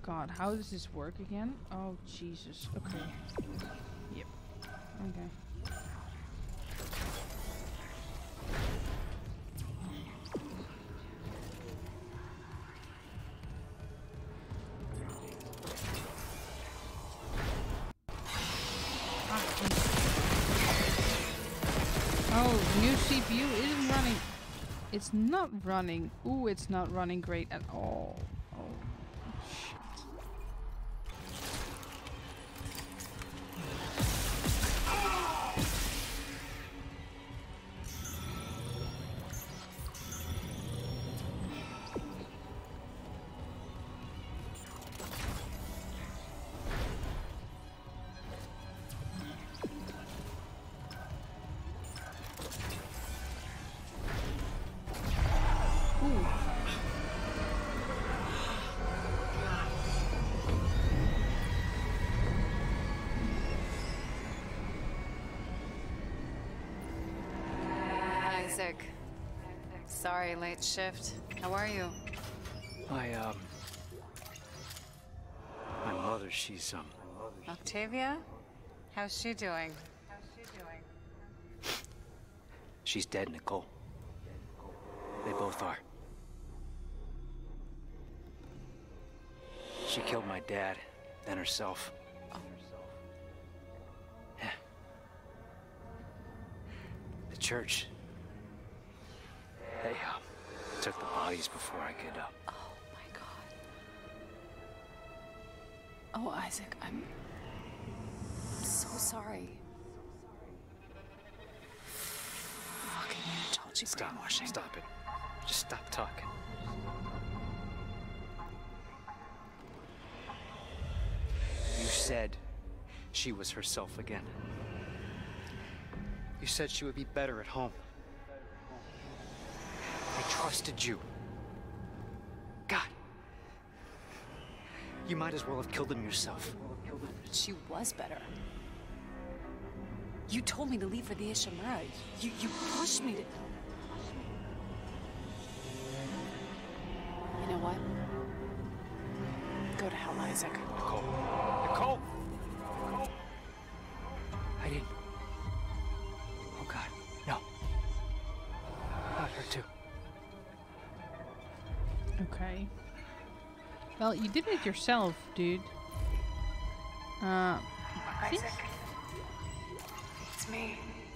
God, how does this work again? Oh, Jesus. Okay. Yep. Okay. Oh, the new CPU isn't running. It's not running. Ooh, it's not running great at all. Oh, shit. Isaac. Sorry, late shift. How are you? My mother, she's, Octavia? How's she doing? she's dead, Nicole. They both are. She killed my dad, then herself. Yeah. The church. They, took the bodies before I could, Oh my God. Oh, Isaac, I'm so sorry. Fucking told you brainwashing. Stop it. Just stop talking. You said she was herself again. You said she would be better at home. I trusted you. God. You might as well have killed him yourself. She was better. You told me to leave for the Ishimura. You pushed me to... You know what? Go to hell, Isaac. Nicole. Nicole! Nicole! I didn't... Oh, God. No. Not her, too. Okay. Well, you did it yourself, dude. Isaac. It's me.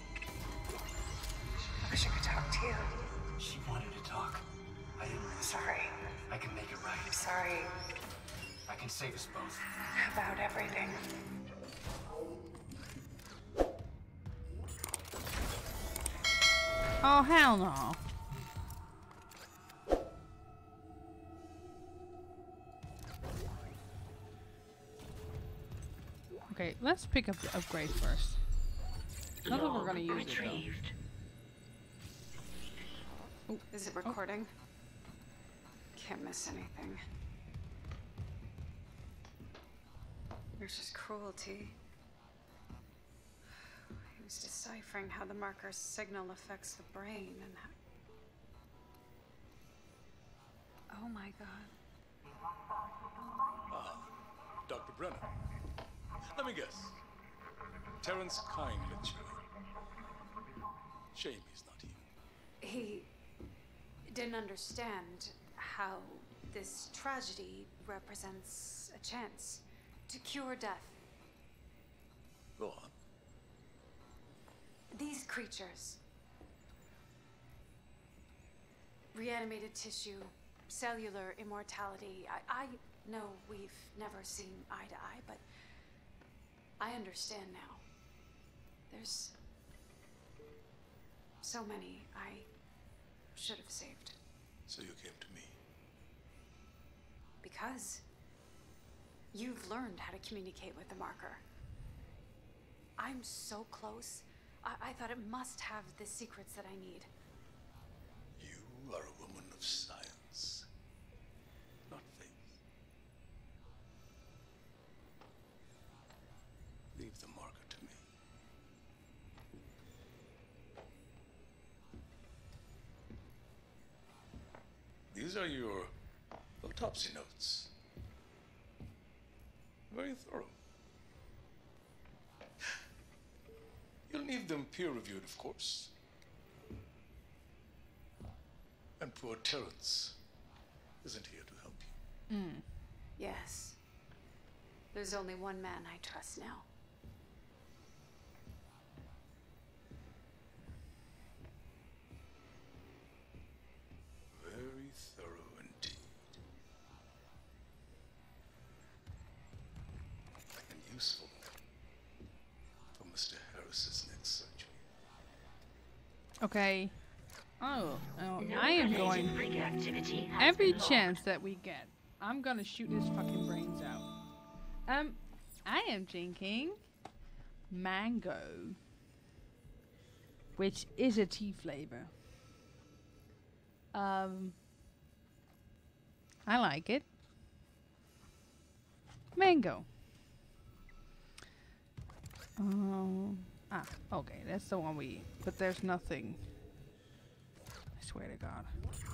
I wish I could talk to you. She wanted to talk. I didn't... Sorry. I can make it right. I'm sorry I can save us both. about everything. Oh, hell no. Okay, let's pick up the upgrade first. Not that we're gonna use it though. Oh. Is it recording? Can't miss anything. There's just cruelty. He was deciphering how the marker's signal affects the brain and how... Oh my God. Dr. Brenner. Let me guess. Terrence Kyne let you in. Shame he's not here. He didn't understand how this tragedy represents a chance to cure death. Go on. These creatures, reanimated tissue, cellular immortality. I know we've never seen eye to eye, but I understand now. There's so many I should have saved. So you came to me. Because you've learned how to communicate with the marker. I'm so close. I thought it must have the secrets that I need. You are a woman of science, not faith. Leave the marker to me. These are your autopsy notes. Very thorough. You'll need them peer-reviewed, of course. And poor Terrence isn't here to help you. Yes. There's only one man I trust now. Very thorough indeed. And useful for Mr. Harris's next surgery. Okay. Oh, I am going. Every chance that we get, I'm gonna shoot his fucking brains out. I am drinking mango, which is a tea flavor. I like it. Mango. Okay, that's the one we eat. But there's nothing. I swear to God.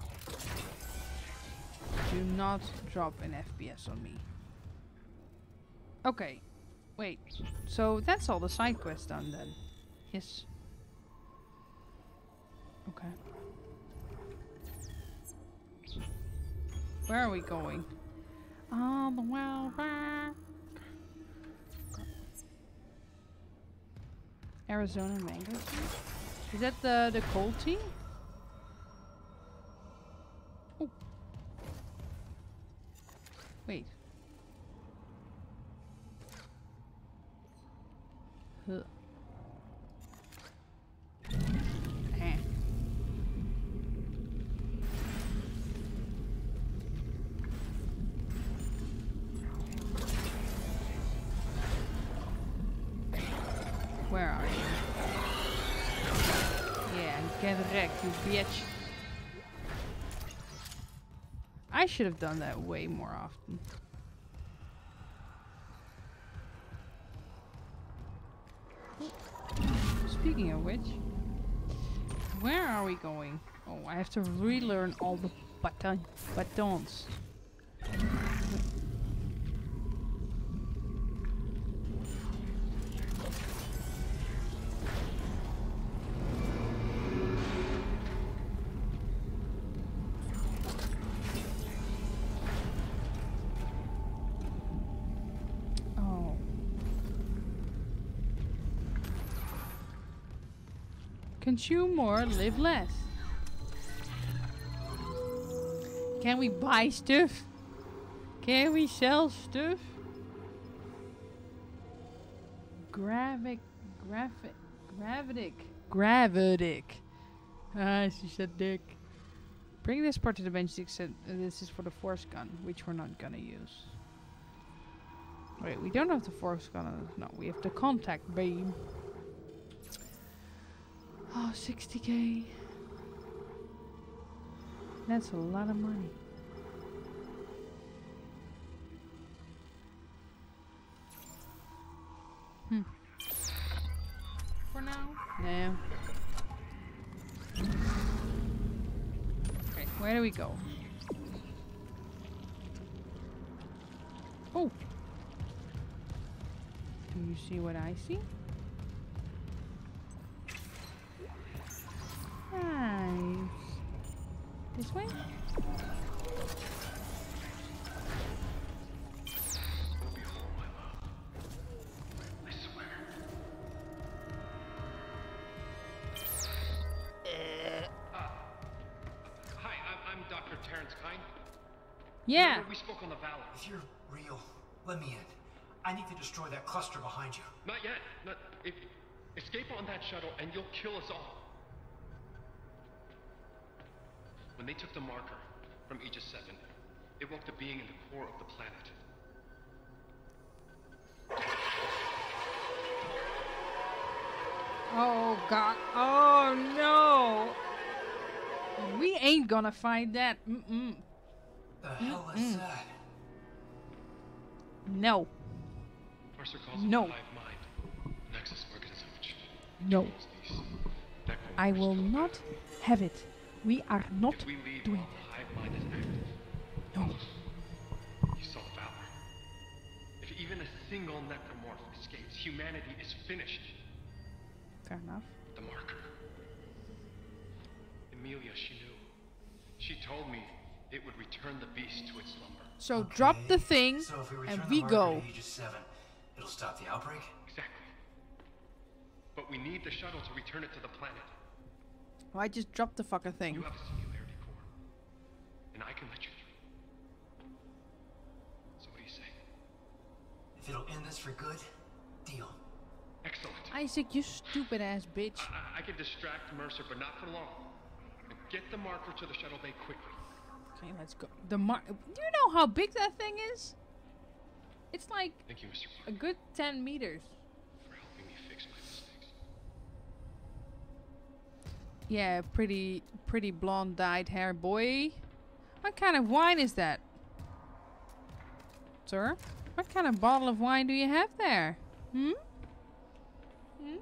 Do not drop an FPS on me. Okay. Wait. So that's all the side quests done then? Yes. Okay. Where are we going? On the well back. Arizona mango tea? Is that the cold tea? Oh. Wait. Huh. Eh. Where are you? Yeah, get wrecked, you bitch. I should have done that way more often. Speaking of which, where are we going? Oh, I have to relearn all the buttons. Consume more, live less. Can we buy stuff? Can we sell stuff? Gravitic. Ah, she said dick. Bring this part to the bench. This is for the force gun, which we're not gonna use. Wait, we don't have the force gun. No, we have the contact beam. Oh, 60k. That's a lot of money. For now? No. Okay, where do we go? Oh! Do you see what I see? Nice. This way? Hi, I'm Dr. Terrence Kine. Yeah. Remember we spoke on the Valor. If you're real, let me in. I need to destroy that cluster behind you. Not yet. Escape on that shuttle and you'll kill us all. When they took the marker from Aegis VII, it woke the being in the core of the planet. Oh God. Oh no. We ain't gonna find that. The hell is that? No. Mercer calls No. it the hive mind, nexus organism which No. controls these decoders I will to not have it. We are not If we leave doing while the hive mind is active, No. you saw the Valor. If even a single necromorph escapes, humanity is finished. Fair enough. The marker. Emilia, she knew. She told me it would return the beast to its slumber. So Okay, drop the thing so if we return and the we marker go. to Aegis VII, it'll stop the outbreak? Exactly. But we need the shuttle to return it to the planet. Why just drop the fucking thing? You have a singularity core, and I can let you through. So what do you say? If it'll end this for good, deal. Excellent. Isaac, you stupid ass bitch. I can distract Mercer, but not for long. Get the marker to the shuttle bay quickly. Okay, let's go. Do you know how big that thing is? It's like Thank you, Mr. a good 10 meters. For helping me fix my mistakes. Yeah, pretty blonde dyed hair boy. What kind of wine is that? Sir? What kind of bottle of wine do you have there? Hmm? Hmm?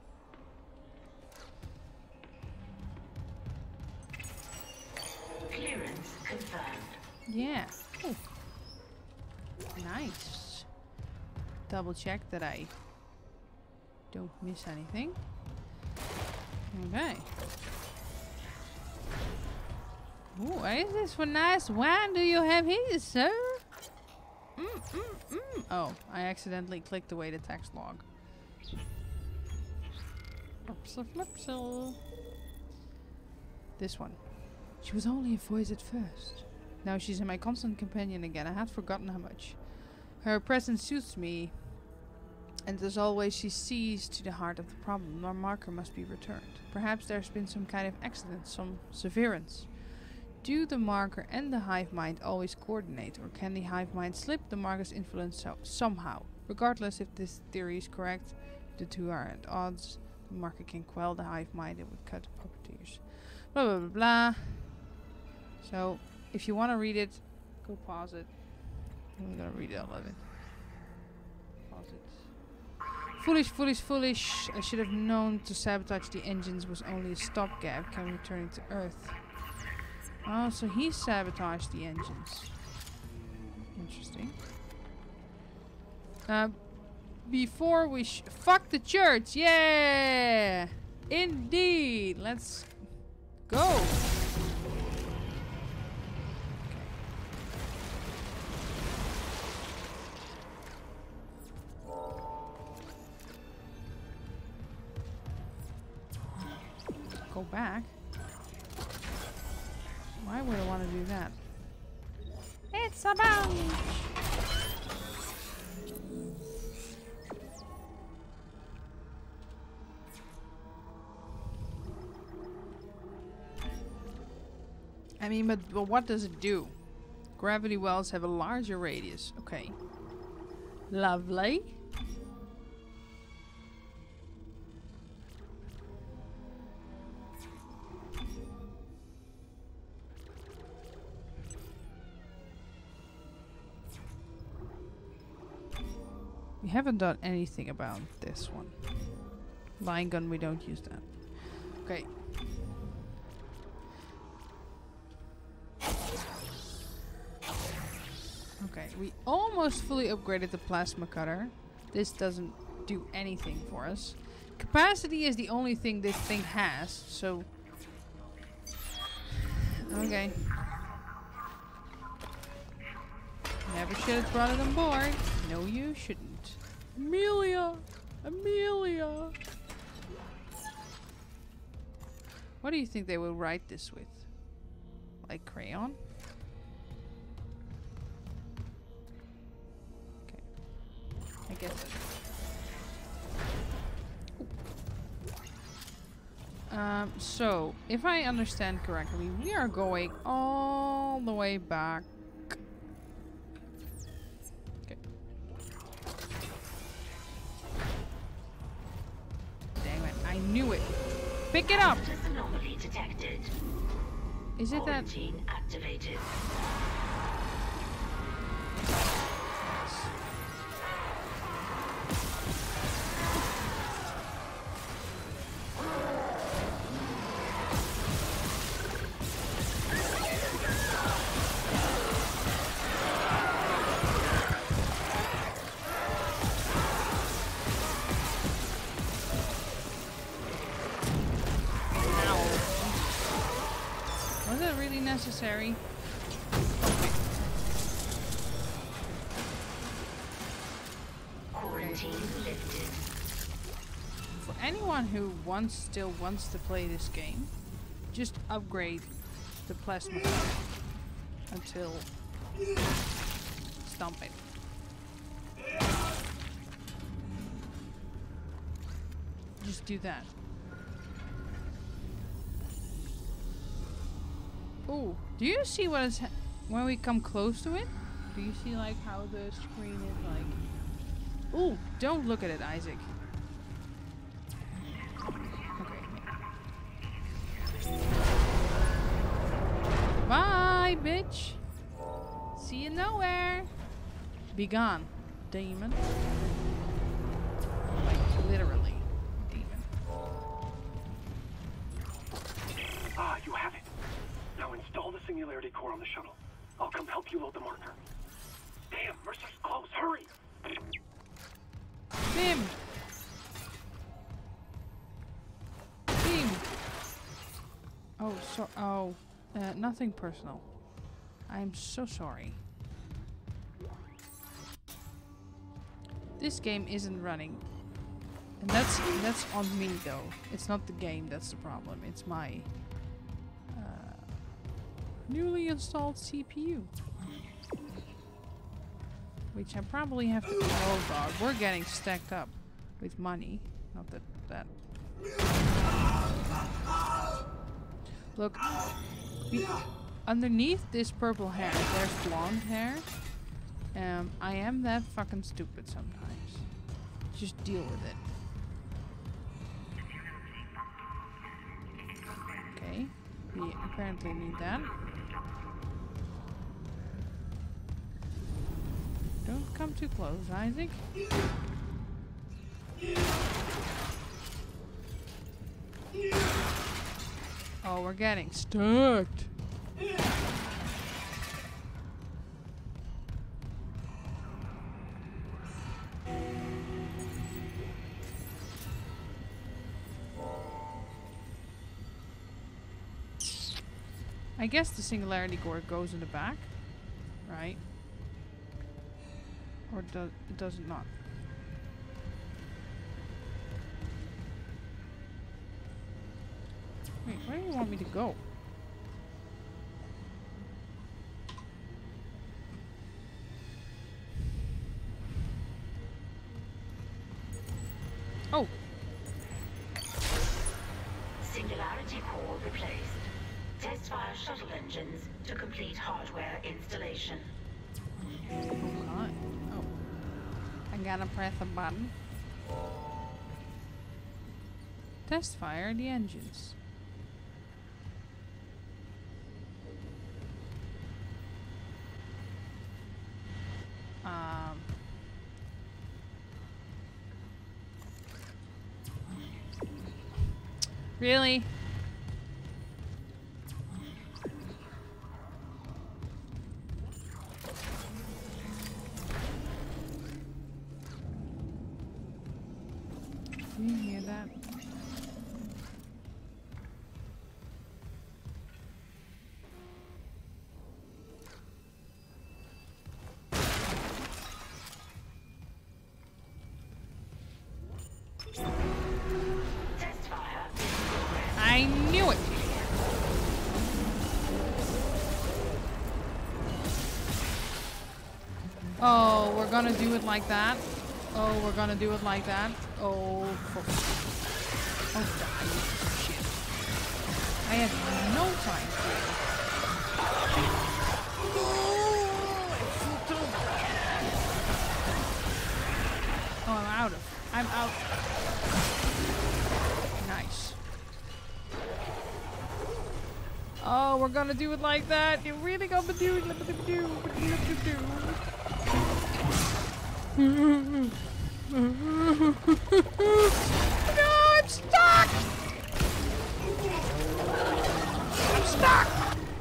Clearance confirmed. Yeah. Ooh. Nice. Double check that I don't miss anything. Okay. Ooh, what is this for nice wine do you have here, sir? Oh, I accidentally clicked away the text log. Flipsy. This one. She was only a voice at first. Now she's my constant companion again. I had forgotten how much. Her presence suits me. And as always, she sees to the heart of the problem. Our marker must be returned. Perhaps there's been some kind of accident, some severance. Do the marker and the hive mind always coordinate? Or can the hive mind slip the marker's influence somehow? Regardless if this theory is correct, the two are at odds. The marker can quell the hive mind and would cut the puppeteers. Blah blah blah blah. So, if you want to read it, go pause it. I'm gonna read all of it. Pause it. Foolish, foolish, foolish. I should have known to sabotage the engines was only a stopgap. Can return to Earth. Oh, so he sabotaged the engines. Interesting. Before we fuck the church, yeah! Indeed! Let's go! Go back. Why would I want to do that? It's a bunch! I mean, but what does it do? Gravity wells have a larger radius. Okay. Lovely. We haven't done anything about this one. Line gun, we don't use that. Okay. Okay, we almost fully upgraded the plasma cutter. This doesn't do anything for us. Capacity is the only thing this thing has, so... Okay. Never should have brought it on board. No, you shouldn't. Amelia! Amelia! What do you think they will write this with? Like crayon? Okay. I guess that's... So, if I understand correctly, we are going all the way back. Okay. Damn it, I knew it. Pick it up! Anomaly detected. Is it that? Quarantine activated. scary. Quarantine lifted. For anyone who still wants to play this game, just upgrade the plasma until stomp it. Just do that. Oh, do you see what is when we come close to it? Do you see like how the screen is like? Oh, don't look at it, Isaac. Okay. Bye, bitch. See you nowhere. Be gone, demon. Like literally, demon. Ah, you have it. Now install the singularity core on the shuttle. I'll come help you load the marker. Damn, Mercer's close. Hurry! Bim! Bim! Oh, nothing personal. I'm so sorry. This game isn't running. And that's on me though. It's not the game that's the problem. It's my newly installed CPU. Which I probably have to... Oh god, we're getting stacked up with money. Not that... Look, underneath this purple hair, there's blonde hair. I am that fucking stupid sometimes. Just deal with it. Okay, we apparently need that. Don't come too close, Isaac. Oh, we're getting stuck. I guess the singularity core goes in the back, right? Or does it not? Wait, where do you want me to go? Oh! Singularity core replaced. Test fire shuttle engines to complete hardware installation. Okay. Oh. I'm gonna press a button. Test fire the engines. Really? Do you hear that? I knew it! Oh, we're gonna do it like that? Oh, we're gonna do it like that? Oh, oh, die. Shit. I have no time for it. Oh, I'm out. Nice. Oh, we're gonna do it like that. You really gonna do it? No, I'm stuck! I'm stuck!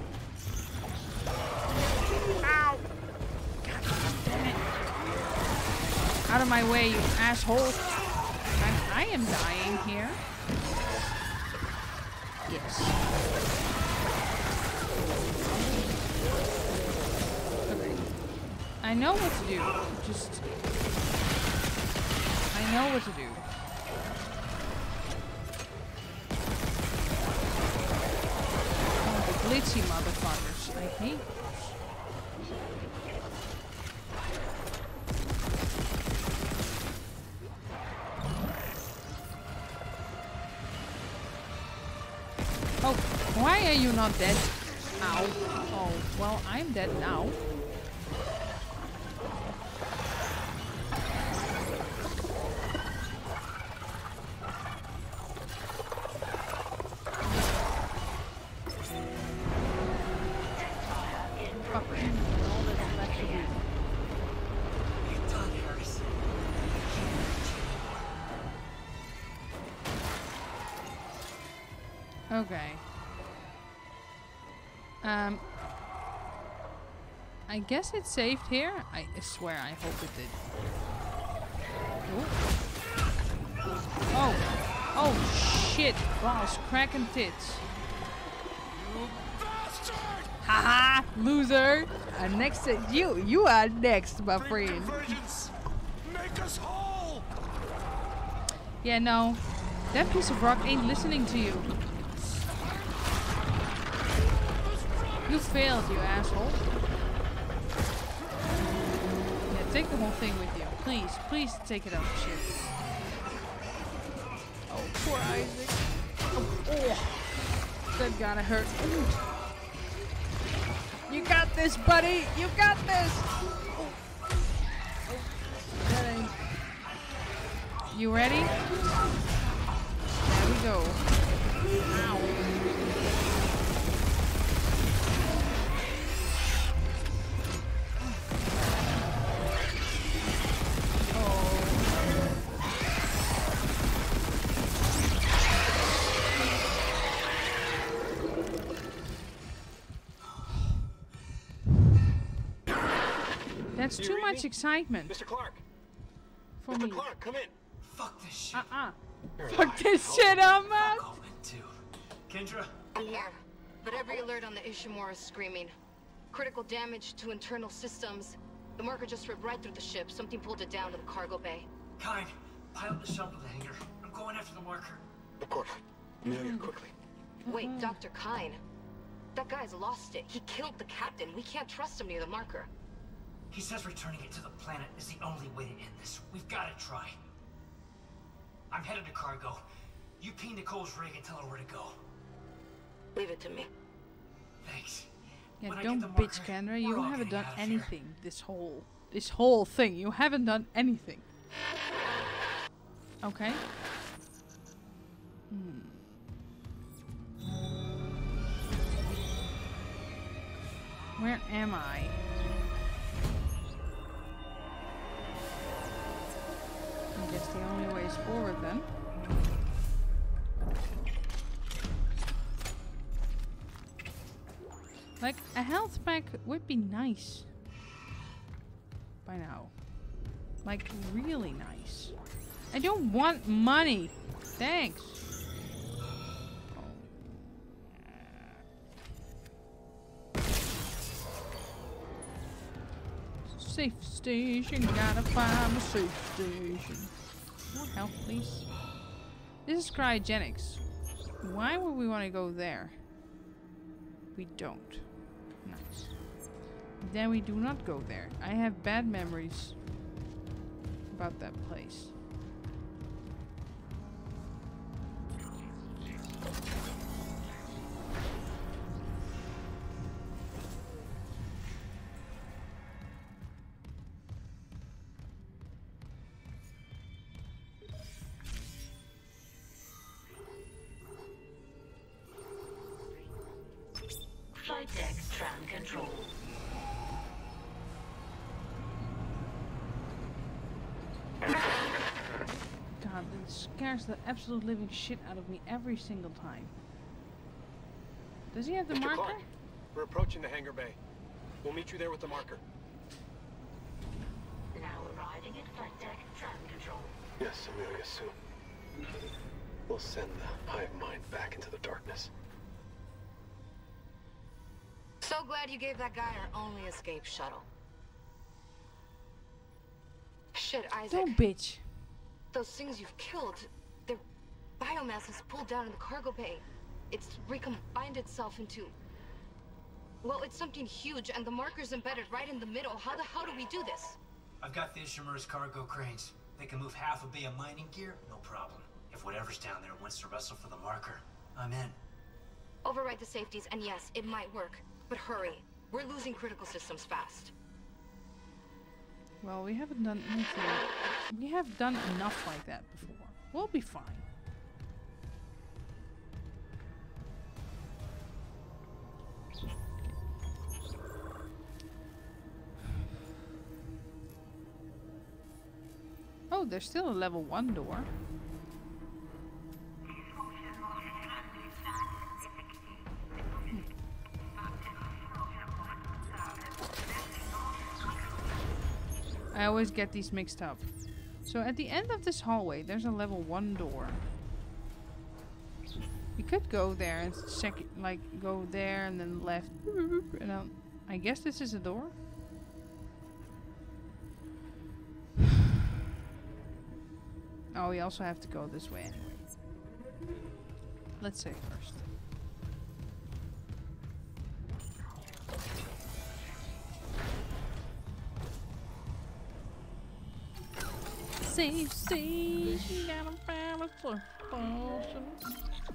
Ow! God damn it. Out of my way, you asshole. I am dying here. Yes. I know what to do. Just... I know what to do. Oh, the glitchy motherfuckers. I hate those. Oh, why are you not dead? Ow. Oh, well, I'm dead now. Okay. I guess it saved here. I swear, I hope it did. Ooh. Oh. Oh, shit. Balls, cracking tits. Haha, loser. Next to you. You are next, my friend. Make us whole. Yeah, no. That piece of rock ain't listening to you. You failed, you asshole. Yeah, take the whole thing with you. Please, please take it off the ship. Oh, poor Isaac. Oh, that gotta hurt. Ooh. You got this, buddy. You got this. Oh. That ain't. You ready? There we go. Ow. That's too much excitement. Mr. Clark. For Mr. me. Clark, come in. Fuck this shit. Fuck this shit, I'm out. Fuck Omen too. Kendra? I'm here, but every alert on the Ishimura is screaming. Critical damage to internal systems. The marker just ripped right through the ship. Something pulled it down to the cargo bay. Kind, pilot the shuttle to the hangar. I'm going after the marker. Of course. Amelia, quickly. Wait, Dr. Kine. That guy's lost it. He killed the captain. We can't trust him near the marker. He says returning it to the planet is the only way to end this. We've got to try. I'm headed to cargo. You ping Nicole's rig and tell her where to go. Leave it to me. Thanks. Yeah, When I don't get the bitch, marker, Kendra. we're You all haven't getting done out of here. anything. This whole thing. You haven't done anything. Okay. Where am I? I guess the only way is forward then. Like, a health pack would be nice. By now. Like, really nice. I don't want money. Thanks. Safe station, gotta find a safe station. More help, please. This is cryogenics. Why would we want to go there? We don't. Nice. Then we do not go there. I have bad memories about that place. Flight deck tram control. God, it scares the absolute living shit out of me every single time. Does he have the Mr. marker? Clark, we're approaching the hangar bay. We'll meet you there with the marker. Now arriving at flight deck tram control. Yes, Amelia, soon. We'll send the hive mind back into the darkness. So glad you gave that guy our only escape shuttle. shit, Isaac. Don't bitch. Those things you've killed, their biomass is pulled down in the cargo bay. It's recombined itself into... Well, it's something huge, and the marker's embedded right in the middle. How the hell do we do this? I've got the Ishimura's cargo cranes. They can move half a bay of mining gear, no problem. If whatever's down there wants to wrestle for the marker, I'm in. Override the safeties, and yes, it might work. But hurry. We're losing critical systems fast. Well, we haven't done anything. We have done enough like that before. We'll be fine. Oh, there's still a level 1 door. I always get these mixed up. So at the end of this hallway, there's a level 1 door. We could go there and check it, like go there and then left. And I guess this is a door. Oh, we also have to go this way anyway. Let's save first. Save station, got a balance for potions.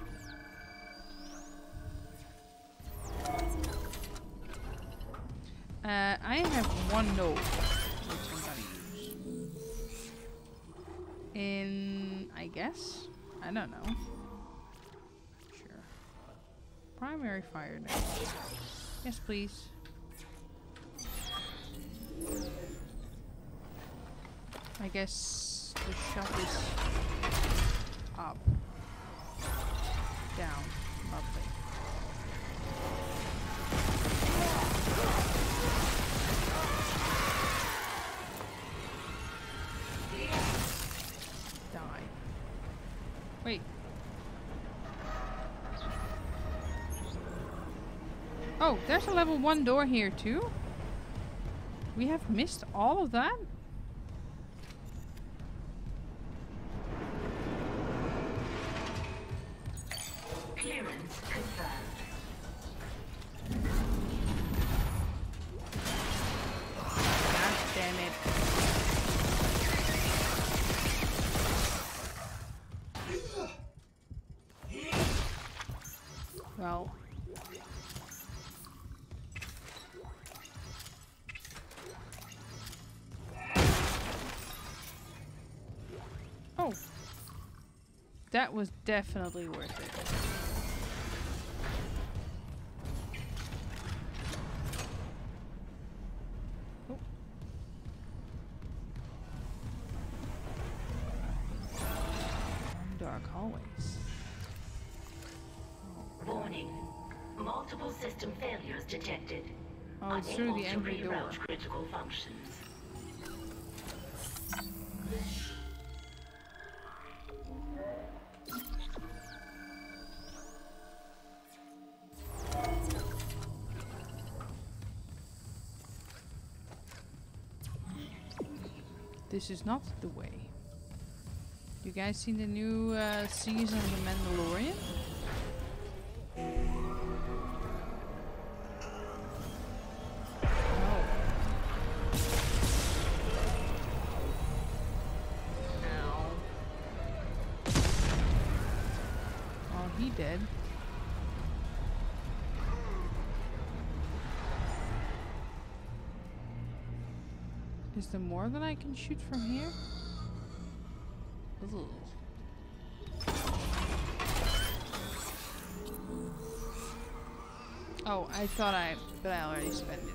I have one node, which I'm gonna use. In, I guess? I don't know. Sure. Primary fire node. Yes, please. I guess the shot is up. Down. Lovely. Die. Wait. Oh, there's a level 1 door here too? We have missed all of that? Clearance confirmed. God damn it. Well. Oh. That was definitely worth it. Oh. Dark hallways. Warning. Multiple system failures detected. Oh, it's through the Unable to entry door. reroute critical functions. This is not the way. You guys seen the new season of The Mandalorian? Ow. Oh, he dead. Is there more that I can shoot from here? Ugh. Oh, I thought but I already spent it.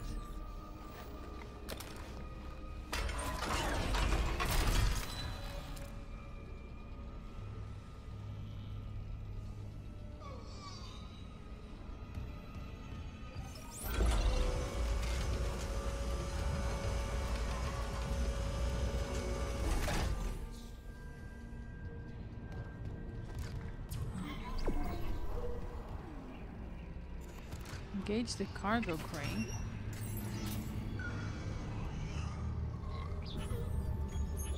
Engage the cargo crane.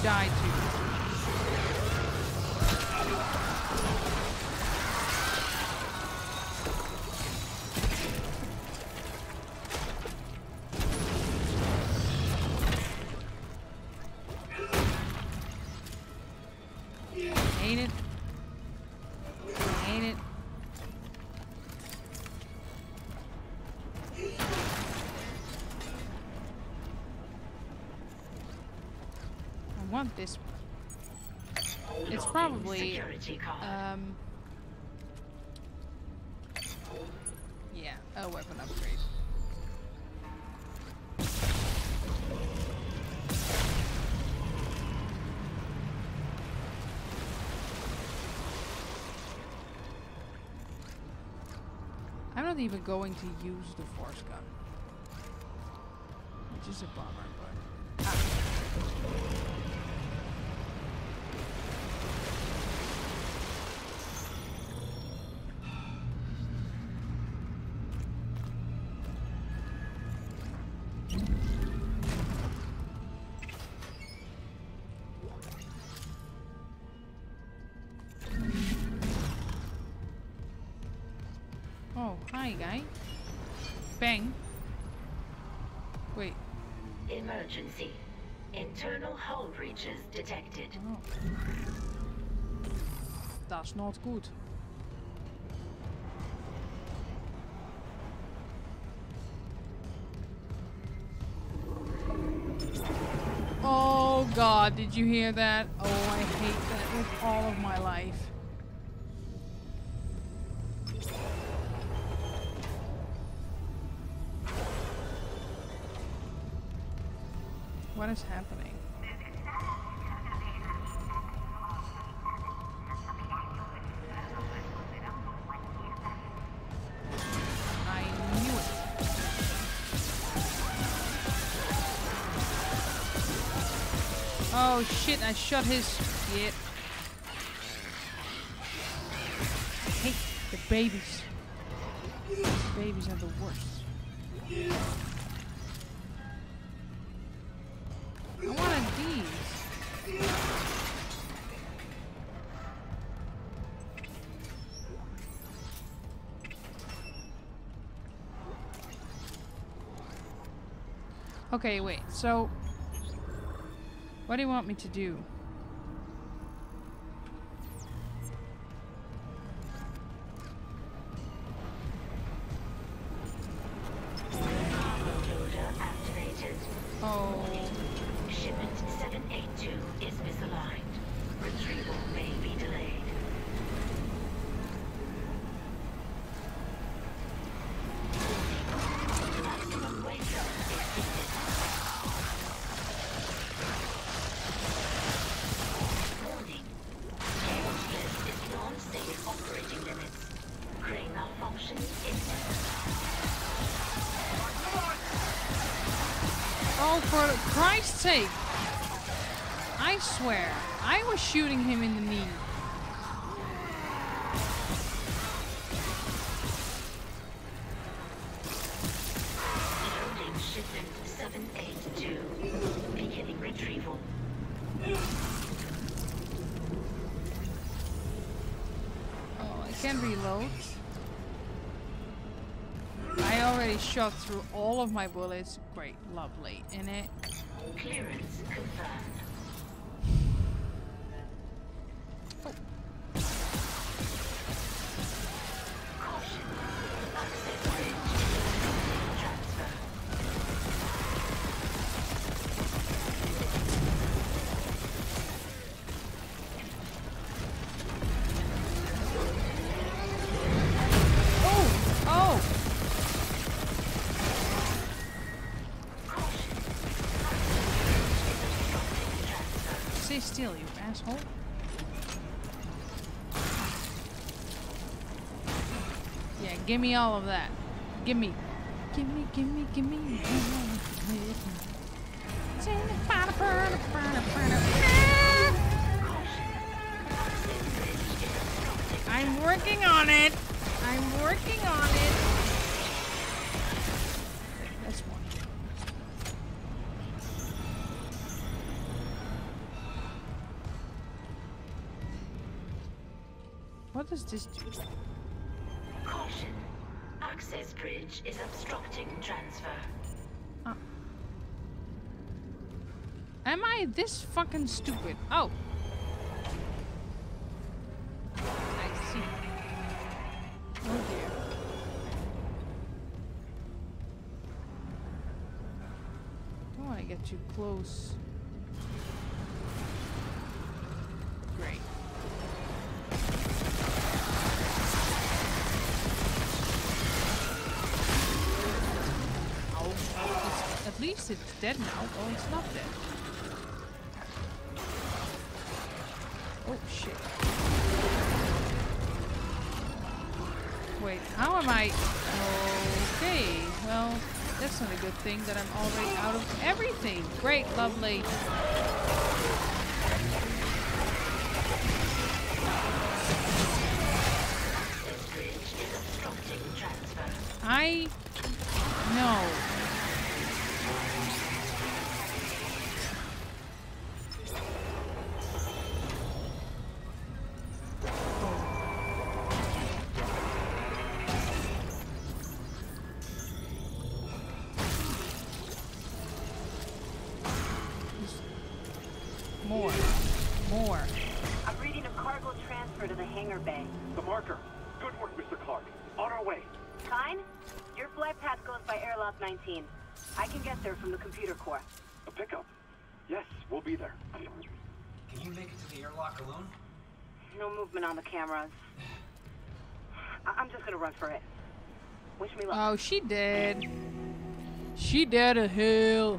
die to. Hate it. Hate it. I want this one. It's probably yeah, a weapon upgrade. I'm not even going to use the force gun, which is a bummer, but oh, hi, guy. Bang. Wait. Emergency. Internal hull breaches detected. Oh. That's not good. Oh god, did you hear that? Oh, I hate that with all of my life. What is happening? I knew it. Oh shit, I shot his shit. I hate the babies. The babies are the worst. I wanted these. Okay, wait, so what do you want me to do? Oh. Shipment 782 is misaligned. Retrieval may be delayed. Maximum weight load exceeded. Warning. KHS is beyond safe operating limits. Crane malfunction imminent. Oh, for Christ's sake! I swear, I was shooting him in the knee. Loading shipment 782. Beginning retrieval. Oh, I can't reload. I already shot through all of my bullets. Great, lovely. In it. Clearance confirmed. Oh. Caution. Access bridge. Transfer. Oh! Oh! Stay still, you asshole. Yeah, give me all of that. Give me. Give me, give me, give me. I'm working on it. I'm working on it. That's one. What does this do? Caution. Access bridge is obstructing transfer. Am I this fucking stupid? Oh. I see. Oh dear. Don't want to get too close. Great. At least it's dead now. Oh, it's not dead. Oh, shit. Wait, how am I? Okay, well, that's not a good thing that I'm already out of everything. Great, lovely. I know. More. I'm reading a cargo transfer to the hangar bay. The marker. Good work, Mr. Clark. On our way. Kine, your flight path goes by airlock 19. I can get there from the computer core. A pickup? Yes, we'll be there. Can you make it to the airlock alone? No movement on the cameras. I'm just gonna run for it. Wish me luck. Oh, she dead. She dead a hell.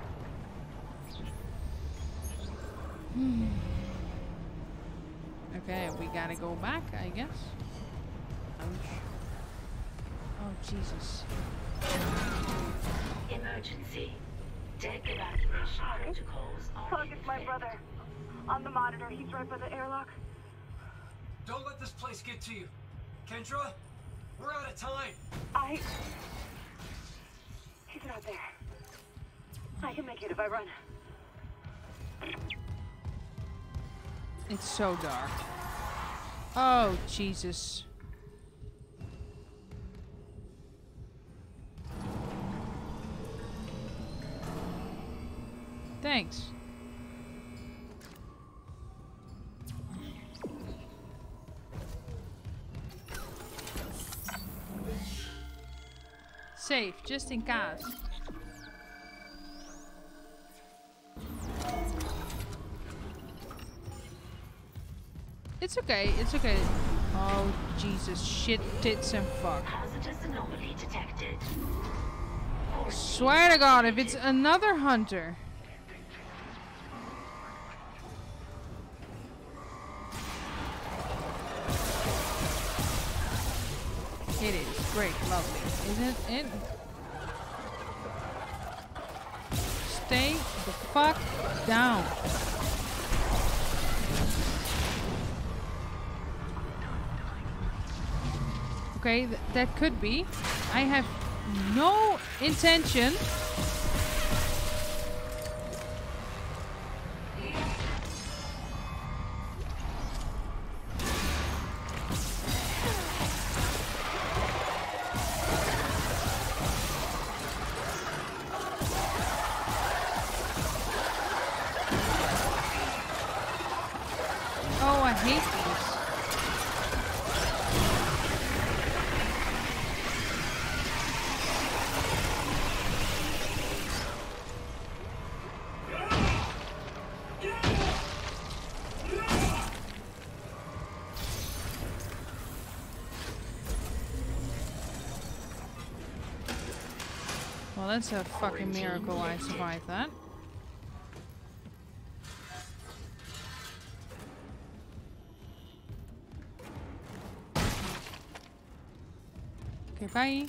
Okay, we gotta go back, I guess. Ouch. Oh, Jesus. Emergency. Deck evacuation protocols are Plug in is my effect. brother. On the monitor, he's right by the airlock. Don't let this place get to you. Kendra, we're out of time. He's not there. I can make it if I run. It's so dark. Oh, Jesus. Thanks. Safe, just in case. It's okay, it's okay. Oh, Jesus, shit, tits, and fuck. Hazardous anomaly detected. Swear to God, if it's another hunter. It is great, lovely, isn't it? Stay the fuck down. Okay, that could be. I have no intention. Oh, I hate these. Well, that's a fucking miracle I survived that. Okay, bye.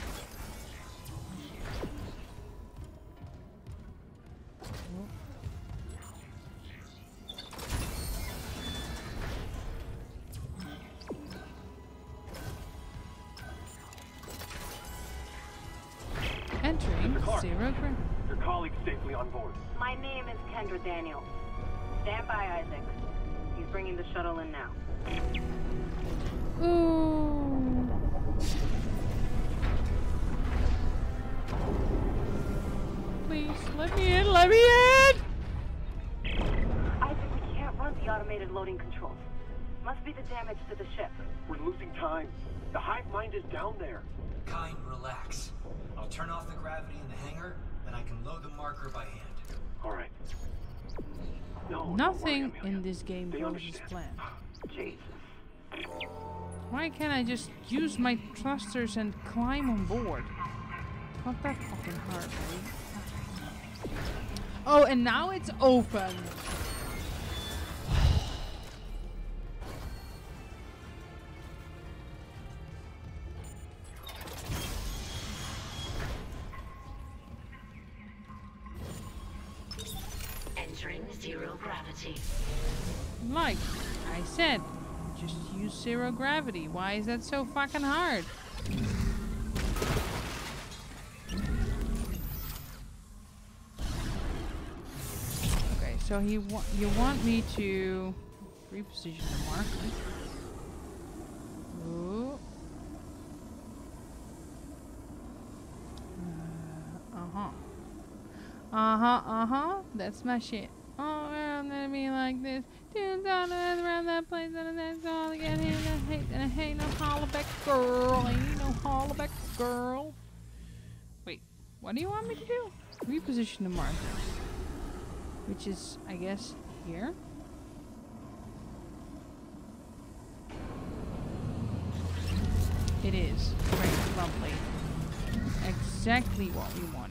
Entering zero ground. Your colleague's safely on board. My name is Kendra Daniels. Stand by, Isaac. He's bringing the shuttle in now. Ooh. Please, let me in, let me in! Isaac, we can't run the automated loading controls. Must be the damage to the ship. We're losing time. The hive mind is down there. Kind, relax. I'll turn off the gravity in the hangar, then I can load the marker by hand. All right. No, Nothing don't worry, Amelia. in this game They goes as understand. planned. Jesus. Why can't I just use my thrusters and climb on board? Not that fucking hard, right? Oh, and now it's open. Entering zero gravity. Like I said, just use zero gravity. Why is that so fucking hard? Okay, so you want me to reposition the marker. Ooh. That's my shit. All around me like this. Tunes on around that place and that's all I get. And I hate no hollaback girl. I ain't no hollaback girl. Wait, what do you want me to do? Reposition the marker. Which is, I guess, here. It is. Great, lovely. Exactly what we wanted.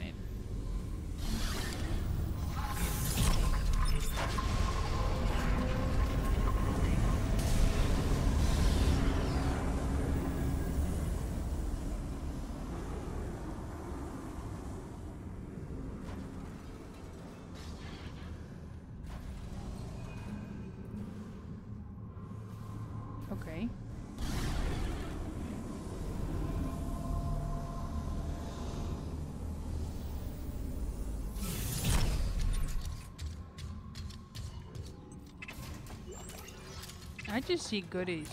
Okay. I just see goodies.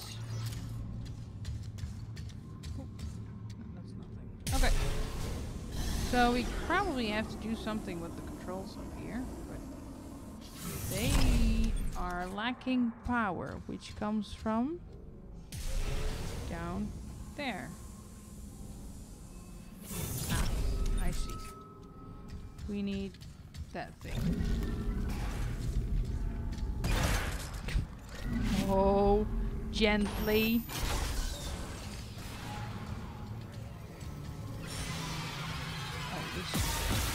Oh, that's nothing. Okay. So we probably have to do something with the controls up here, but they are lacking power, which comes from down there. Ah, I see. We need that thing. Oh, gently. Oh, this.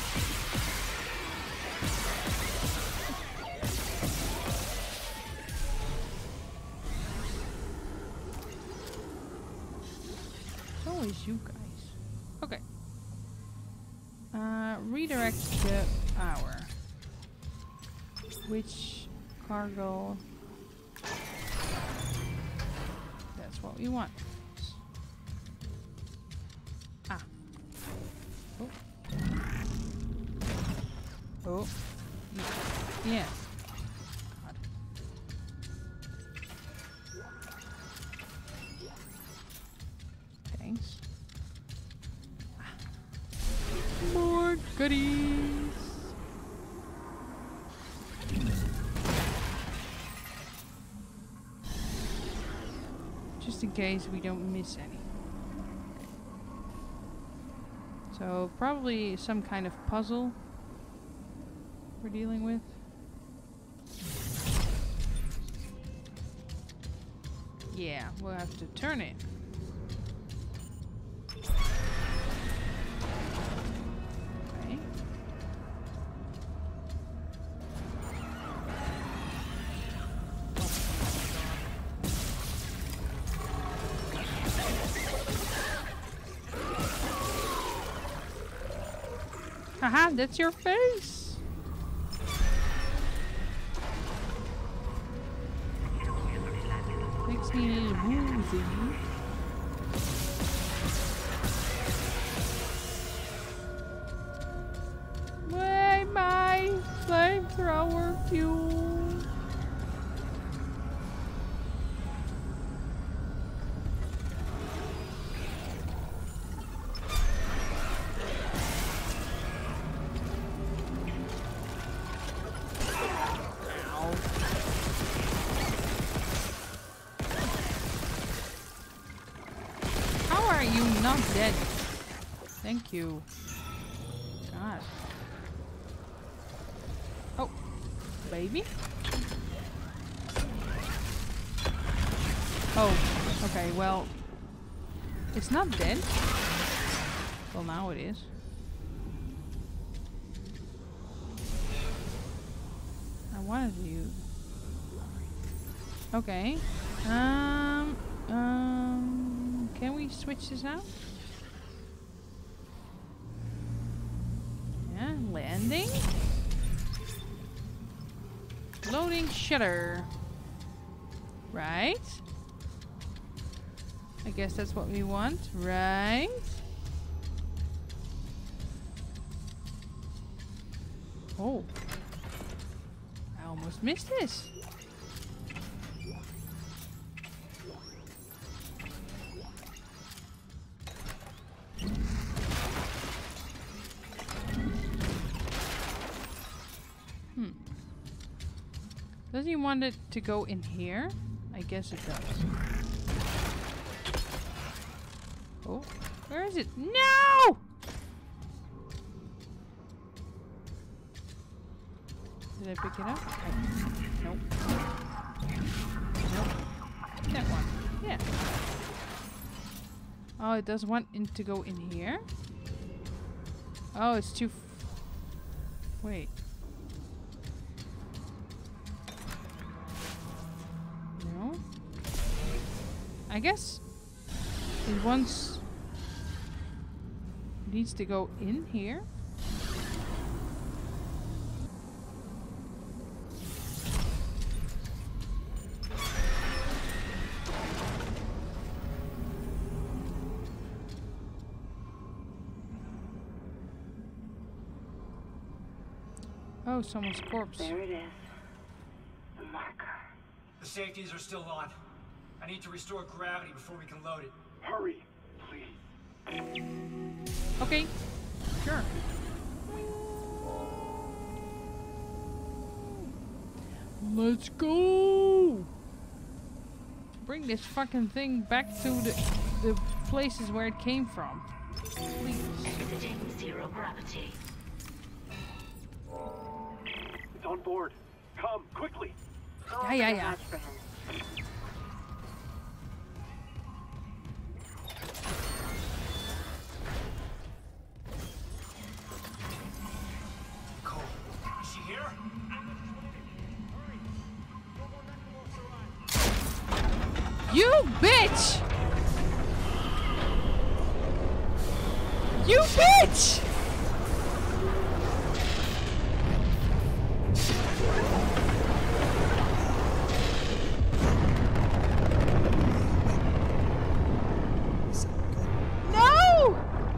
It's always you guys. Okay. Redirect the power. Which cargo? That's what we want. Ah. Oh. Oh. Yeah. God. Thanks. Ah. More goodies. Just in case we don't miss any. So probably some kind of puzzle we're dealing with. Yeah, we'll have to turn it. Okay. Haha, that's your face! Makes me a little woozy. Way my flamethrower fuel! are you not dead? Thank you. God. Oh, baby? Oh, okay, well, it's not dead. Well, now it is. I wanted you. Okay. Can we switch this out? Yeah, landing. Loading shutter. Right. I guess that's what we want, right? Oh. I almost missed this. Does he want it to go in here? I guess it does. Oh, where is it? No! Did I pick it up? Oh. Nope. Nope. That one. Yeah. Oh, it does want it to go in here? Oh, it's too... Wait. No? I guess it wants... needs to go in here? Oh, someone's corpse. There it is. The marker. The safeties are still on. I need to restore gravity before we can load it. Hurry, please. Okay. Sure. Let's go! Bring this fucking thing back to the places where it came from. Please. Exiting zero gravity. It's on board. Come, quickly. Yeah. Cole, is she here? You bitch! You bitch! No!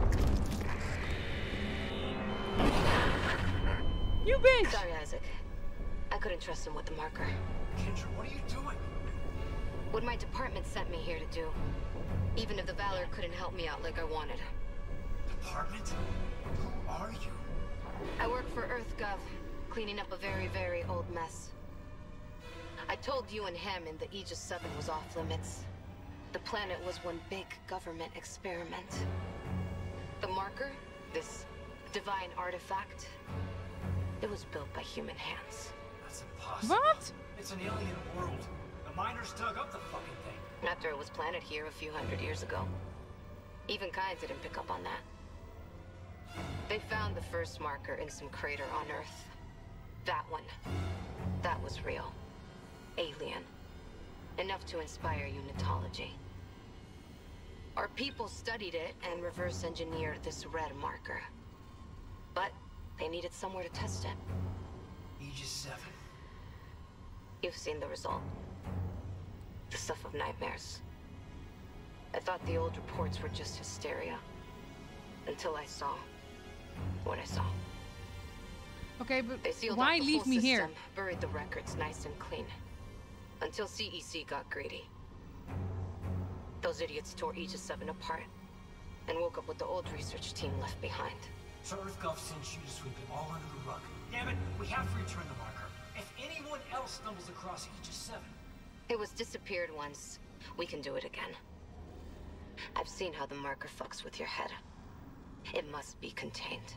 You bitch! Sorry, Isaac. I couldn't trust him with the marker. Kendra, what are you doing? What my department sent me here to do. Even if the Valor couldn't help me out like I wanted. Department? Who are you? I work for EarthGov, cleaning up a very, very old mess. I told you and Hammond that Aegis VII was off limits. The planet was one big government experiment. The marker, this divine artifact, it was built by human hands. That's impossible. What? It's an alien world. The miners dug up the fucking thing. After it was planted here a few hundred years ago. Even Kai didn't pick up on that. They found the first marker in some crater on Earth. That one. That was real. Alien. Enough to inspire unitology. Our people studied it and reverse engineered this red marker. But they needed somewhere to test it. Aegis VII. You've seen the result. The stuff of nightmares. I thought the old reports were just hysteria. Until I saw what I saw. Okay, but They sealed why off the leave whole me here? system, buried the records nice and clean. Until CEC got greedy. Those idiots tore Aegis VII apart. And woke up with the old research team left behind. So EarthGov sent you to sweep it all under the rug. Damn it, we have to return the marker. If anyone else stumbles across Aegis VII... It was disappeared once. We can do it again. I've seen how the marker fucks with your head. It must be contained.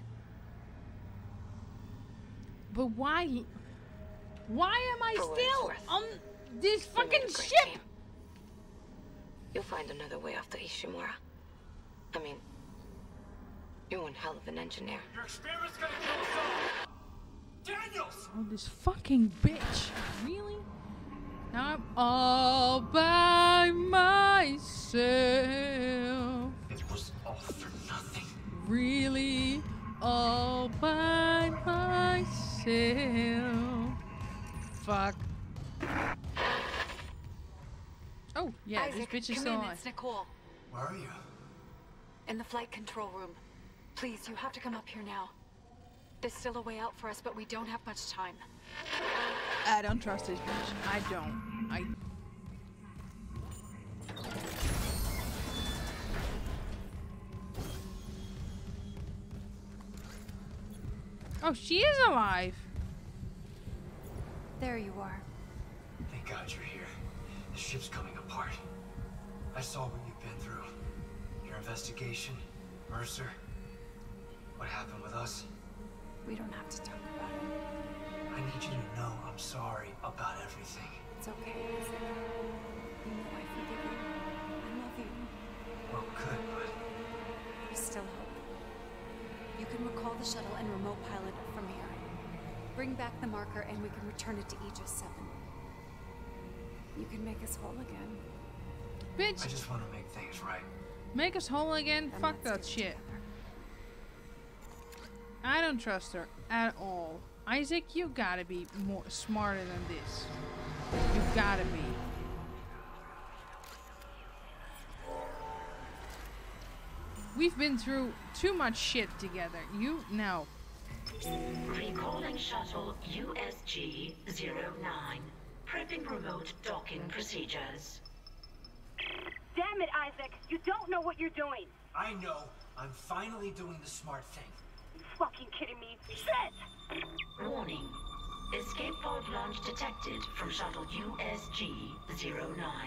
But why? Why am I For what it's still worth, on this we made fucking a great ship? team. You'll find another way off the Ishimura. I mean, you're one hell of an engineer. Your experiment's gonna kill us all! Daniels! Oh, this fucking bitch. Really? Now I'm all by myself. It was all for nothing. Really? All by myself. Fuck. Oh, yeah, Isaac, this bitch is come still in, alive. it's Nicole. Where are you? In the flight control room. Please, you have to come up here now. There's still a way out for us, but we don't have much time. I don't trust this bitch. I don't. Oh, she is alive. There you are. Thank God you're here. The ship's coming apart. I saw what you've been through. Your investigation, Mercer. What happened with us? We don't have to talk about it. I need you to know I'm sorry about everything. It's okay, Isaac. You know I forgive you. I love you. Well, good, but There's still hope. You can recall the shuttle and remote pilot it from here. Bring back the marker and we can return it to Aegis VII. You can make us whole again. Bitch, I just want to make things right. make us whole again? Then Fuck let's that get shit. together. I don't trust her at all. Isaac, you gotta be more smarter than this. You gotta be. We've been through too much shit together. You know. Recalling shuttle USG 09. Prepping remote docking procedures. Damn it, Isaac! You don't know what you're doing! I know. I'm finally doing the smart thing. You fucking kidding me? Shit! Warning. Escape pod launch detected from shuttle USG 09.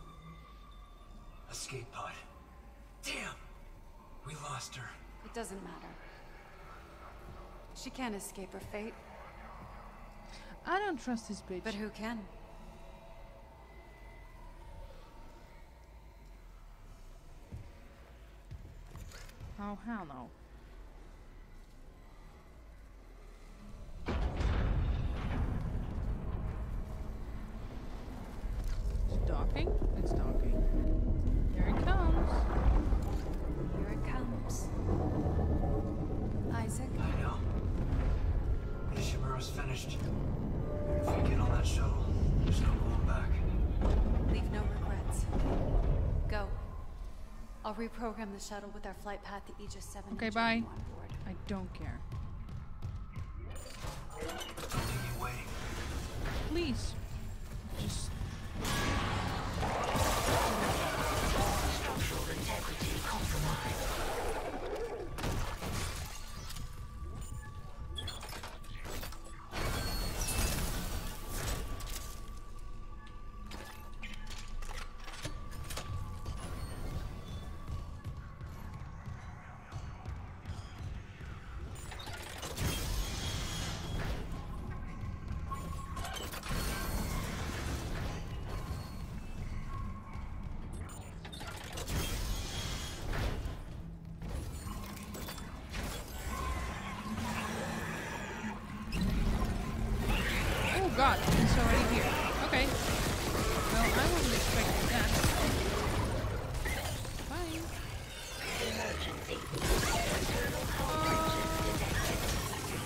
Escape pod. Damn! We lost her. It doesn't matter. She can't escape her fate, I don't trust this bitch. but who can? Oh, hell no. It's docking? It's docking. Here it comes. Here it comes. Isaac, I know. Ishimura's finished. If we get on that shuttle, there's no going back. leave no regrets. Go. I'll reprogram the shuttle with our flight path to Aegis VII. Okay, and bye. join you on board. I don't care. Don't leave me waiting. Please. Just. Structural integrity compromised. Oh god, it's already here. Okay. Well, I wasn't expecting that. Fine. Emergency. Internal hull breaches detected.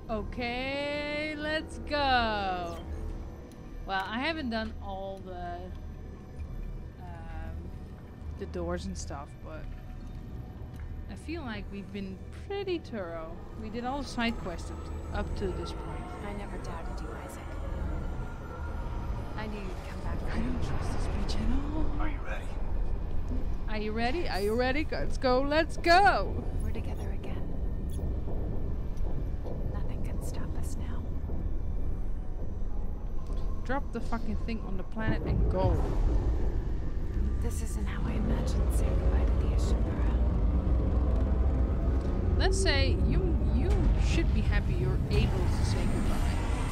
Okay, let's go. Well, I haven't done all the doors and stuff, but I feel like we've been pretty thorough. We did all the side quests up to this point. I never doubted you, Isaac. I knew you'd come back. I don't trust this bitch at all. Are you ready? Are you ready? Are you ready? Let's go, let's go! We're together again. Nothing can stop us now. Drop the fucking thing on the planet and go. This isn't how I imagined saying goodbye to the Ishimura. Let's say you should be happy you're able to say goodbye.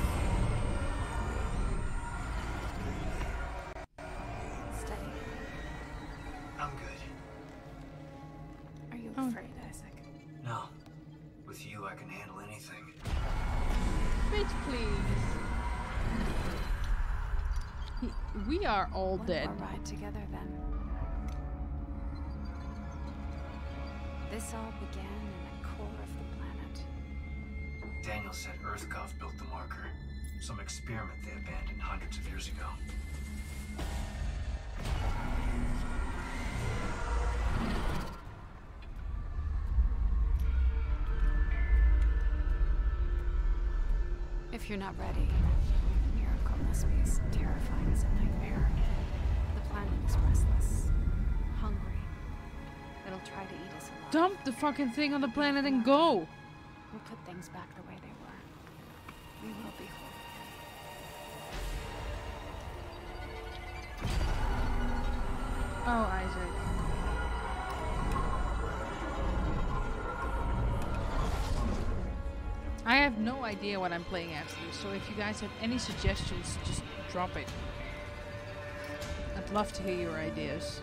Steady. I'm good. Are you afraid, Isaac? No. With you, I can handle anything. Bitch, please. We are all dead. One more ride together, then. This all began in the core of the planet. Daniel said EarthGov built the marker. Some experiment they abandoned hundreds of years ago. If you're not ready, the miracle must be as terrifying as a nightmare. The planet is restless, hungry. It'll try to eat us alive. Dump the fucking thing on the planet and go! We'll put things back the way they were. We will be whole again. Oh, Isaac. I have no idea what I'm playing after this, so if you guys have any suggestions, just drop it. I'd love to hear your ideas.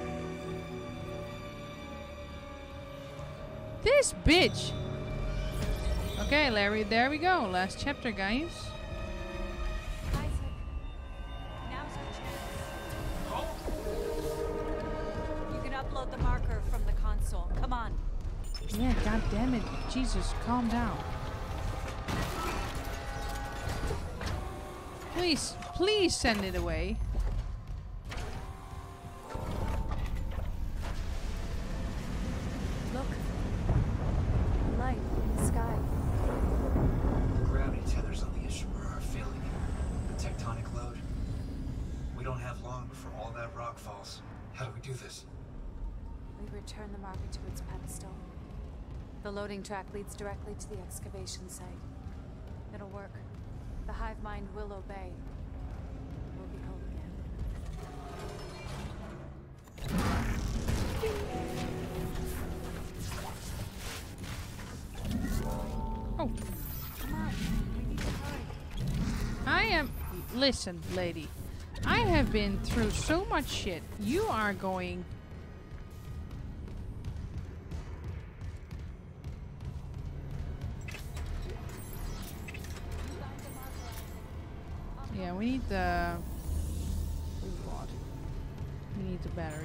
This bitch! Okay, Larry, there we go. Last chapter, guys. Isaac, now's your chance. You can upload the marker from the console. Come on. Yeah, god damn it. Jesus, calm down. Please, please send it away. Look. Light in the sky. The gravity tethers on the Ishimura are failing. The tectonic load. We don't have long before all that rock falls. How do we do this? We return the marker to its pedestal. The loading track leads directly to the excavation site. It'll work. The hive mind will obey. We'll be whole again. Oh. Come on, we need to hurry. I am... Listen, lady. I have been through so much shit. You are going... Yeah, we need the... What? We need the battery.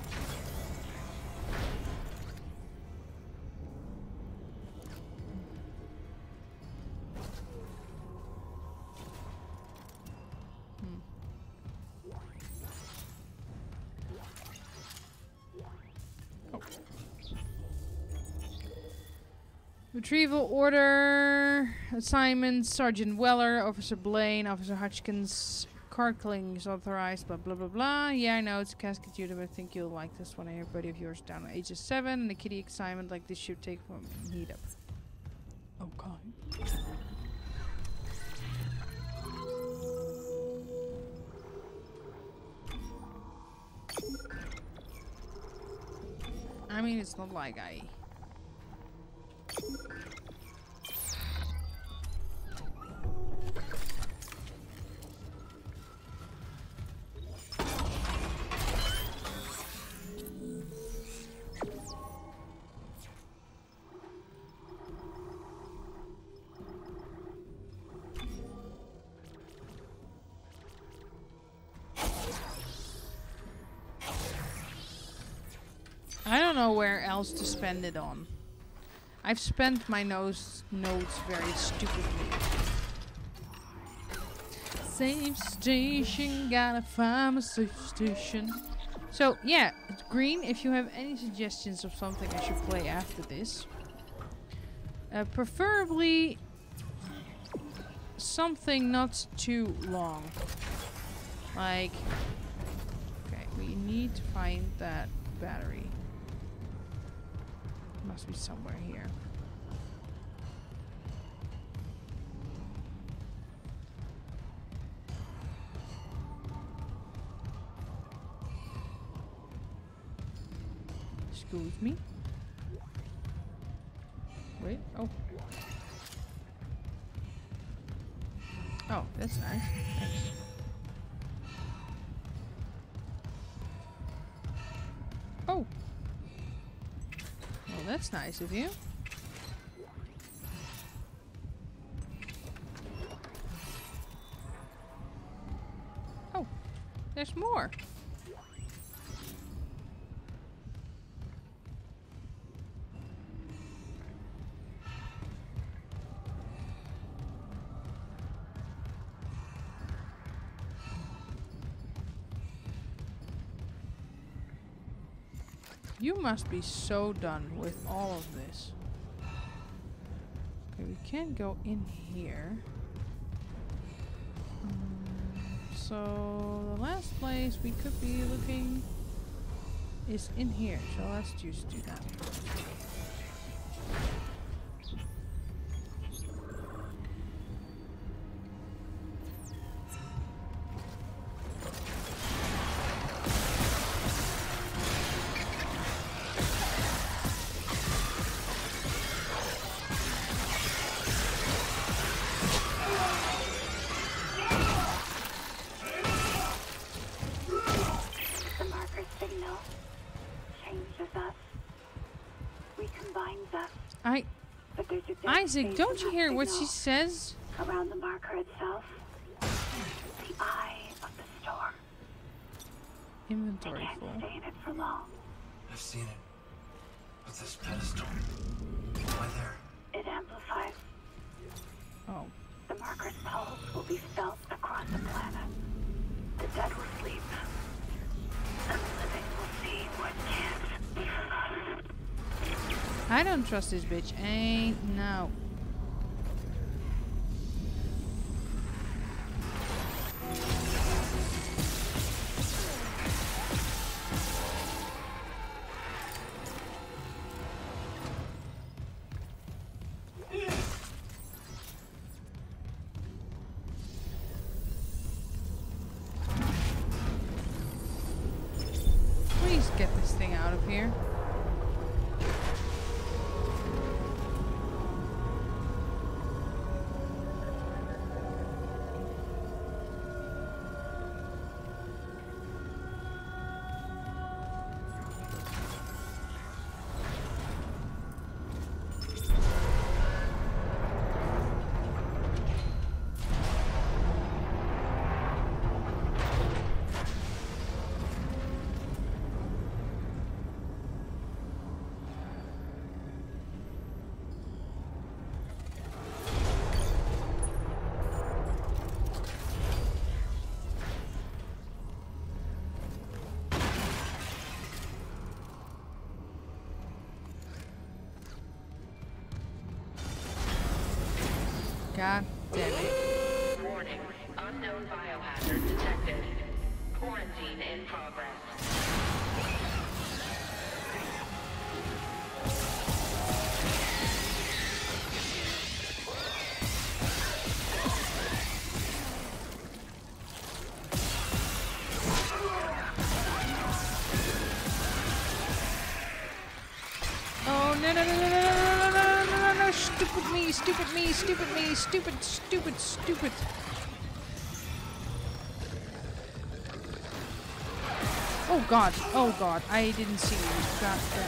Retrieval order, assignments, Sergeant Weller, Officer Blaine, Officer Hutchins, card killing is authorized, blah blah blah blah. Yeah, I know it's a casket unit, but I think you'll like this one. Everybody of yours down on Aegis 7, and a kitty assignment like this should take from heat up. Okay. I mean, it's not like I... I don't know where else to spend it on. I've spent my notes very stupidly. Safe station, gotta find a safe station. So yeah, Green, if you have any suggestions of something I should play after this, preferably something not too long. Like, okay, we need to find that battery. Must be somewhere here. Excuse me. Wait, oh. Oh, that's nice. Thanks. Oh. Well, that's nice of you. Oh, there's more. You must be so done with all of this. Okay, we can't go in here. So the last place we could be looking is in here. So let's just do that. Isaac, don't you hear what she says? Around the marker itself, the eye of the storm. Inventory full. Stay in it for long. I've seen it. With this pedestal. Why there? It amplifies. Oh. The marker's pulse will be felt across the planet. The dead will sleep. And the living will see what can't be forgotten. I don't trust this bitch. Ain't no. Please get this thing out of here. God damn it. Warning. Unknown biohazard detected. Quarantine in progress. Oh, no, no, no, no, no, no, no, no, no, no, no, no, stupid me, stupid me, stupid me, stupid, stupid, stupid. Oh God, I didn't see you. God damn.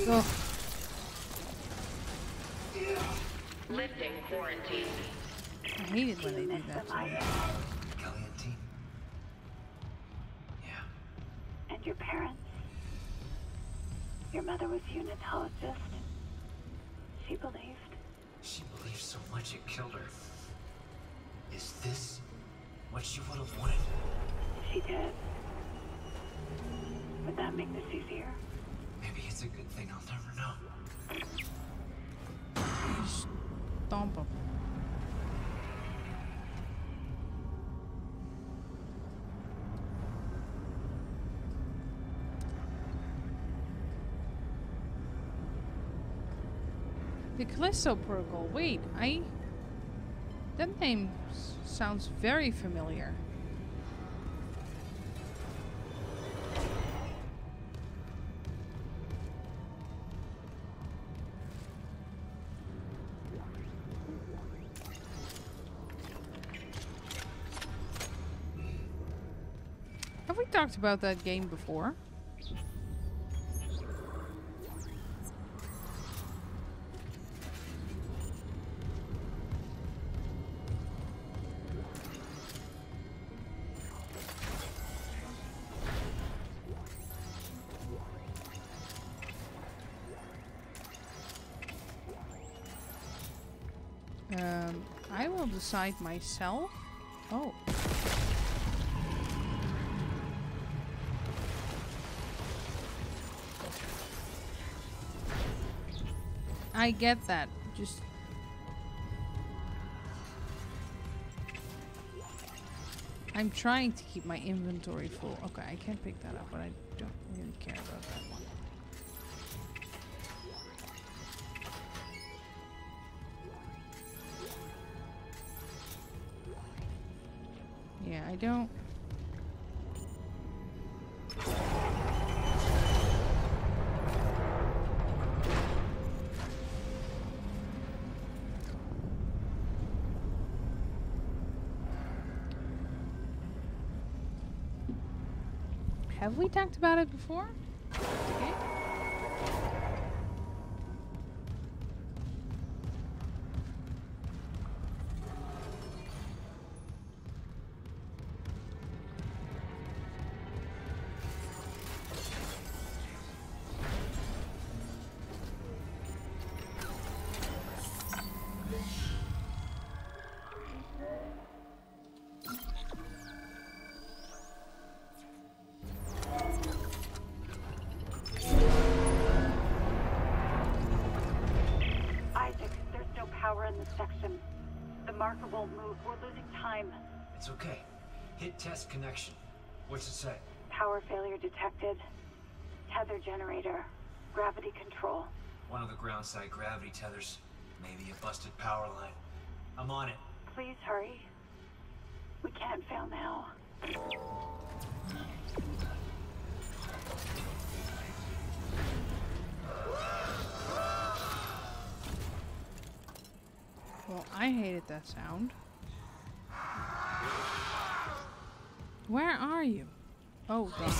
Ugh. Lifting quarantine. I hate it when they do that to me. Kelly and team. Yeah. And your parents? Your mother was a unitologist. She believed. She believed so much it killed her. Is this what she would have wanted? She did. Would that make this easier? Maybe it's a good thing. I'll never know. Stomp him. The Callisto Protocol. Wait, that name sounds very familiar. Have we talked about that game before? I will decide myself. Oh. I get that. Just... I'm trying to keep my inventory full. Okay, I can't pick that up, but I don't really care about that one. Yeah, I don't... Have we talked about it before? Okay. In this section. The marker won't move. We're losing time. It's okay. Hit test connection. What's it say? Power failure detected. Tether generator. Gravity control. One of the ground side gravity tethers. Maybe a busted power line. I'm on it. Please hurry. We can't fail now. Well, I hated that sound. Where are you? Oh, God.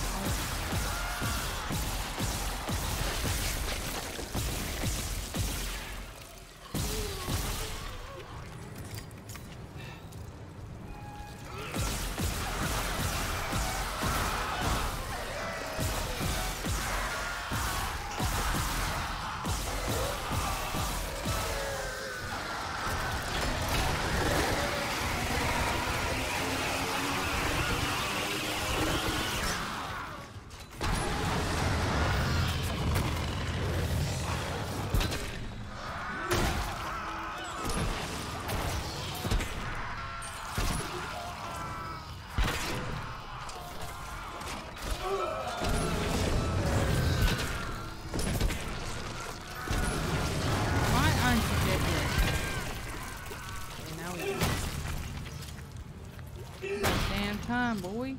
Time, boy.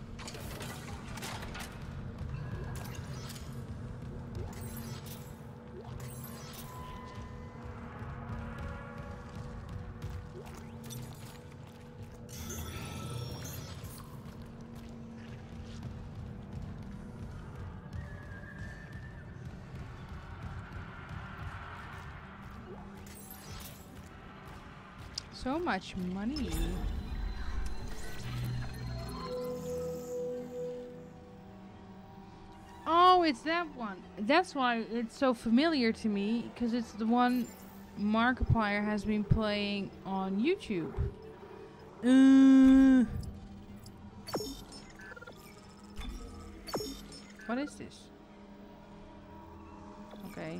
So much money. Oh, it's that one. That's why it's so familiar to me, because it's the one Markiplier has been playing on YouTube. What is this? Okay.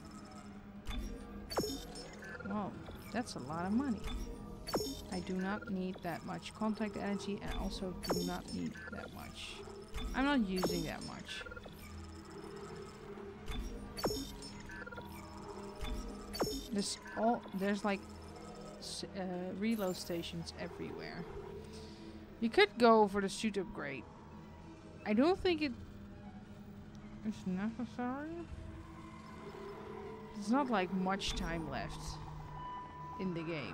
Whoa, that's a lot of money. I do not need that much contact energy, and also do not need that much. I'm not using that much. There's like reload stations everywhere. You could go for the suit upgrade. I don't think it is necessary. There's not like much time left in the game.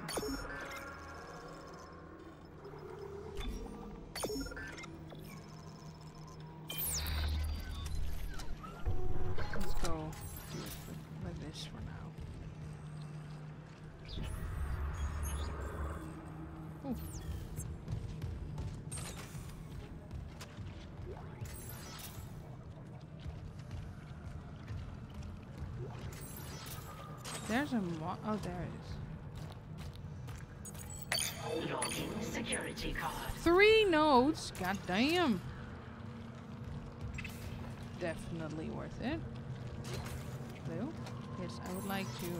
Let's go do it with this for now. Ooh. There's a oh, there it is. Login security card. 3 nodes? God damn. Definitely worth it. Blue? Yes, I would like to.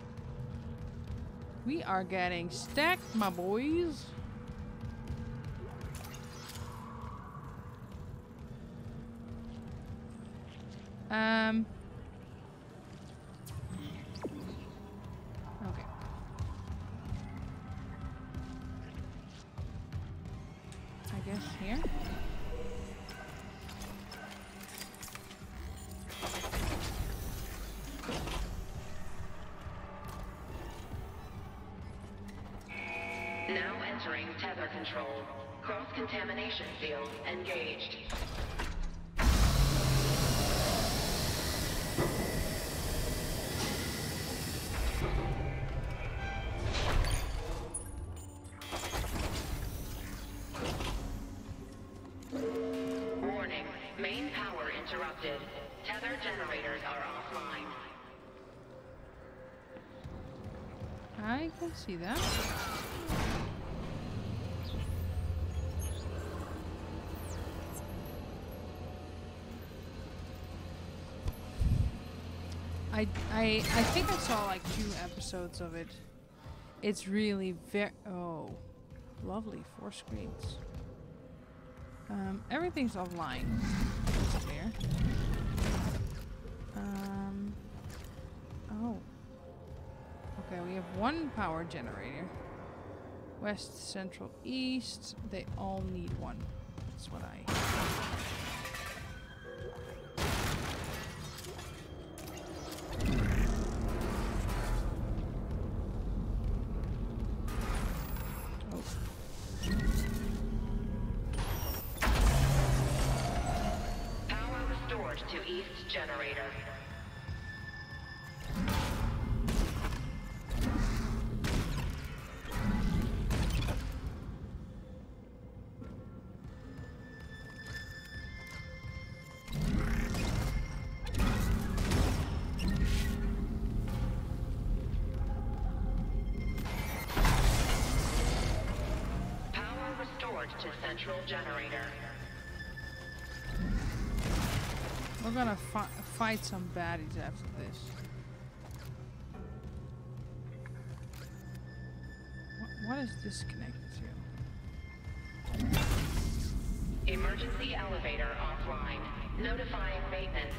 We are getting stacked, my boys. Okay. I guess here. Now entering tether control. Cross-contamination field engaged. Warning. Main power interrupted. Tether generators are offline. I can see that. I think I saw like 2 episodes of it. It's really very lovely 4 screens. Everything's offline. That's clear. Oh. Okay, we have 1 power generator. West, central, east. They all need 1. That's what I. Generator. Power restored to central generator. We're gonna fight some baddies after this. What is this connected to? Emergency elevator offline. Notifying maintenance.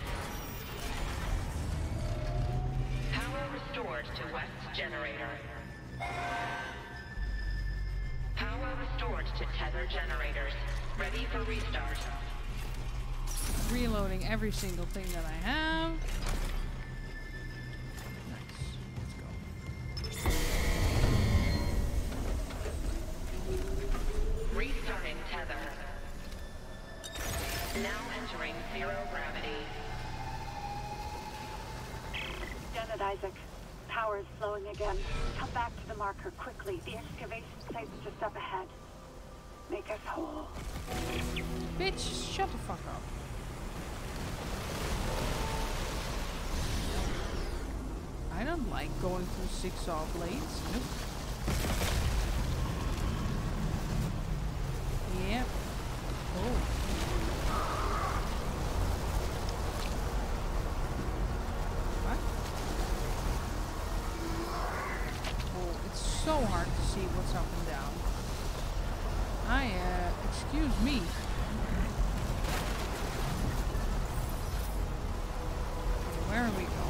Power restored to west generator. Power restored to tether generators. Ready for restart. Reloading every single thing that I have. Nice. Let's go. Restarting tether. Now entering 0 gravity. Janet Isaac. tower is flowing again. Come back to the marker quickly. The excavation site's just up ahead. Make us whole. Bitch, shut the fuck up. I don't like going through 6 saw blades. Nope. Yep. Oh. What? Oh, it's so hard to see what's up and down. Excuse me. Where are we going?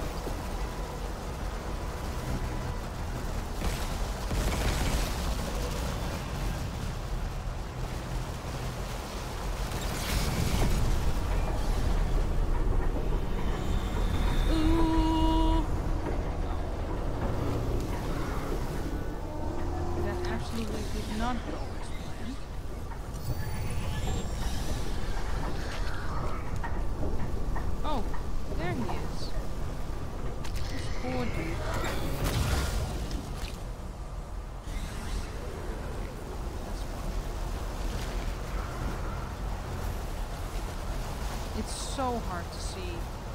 So hard to see.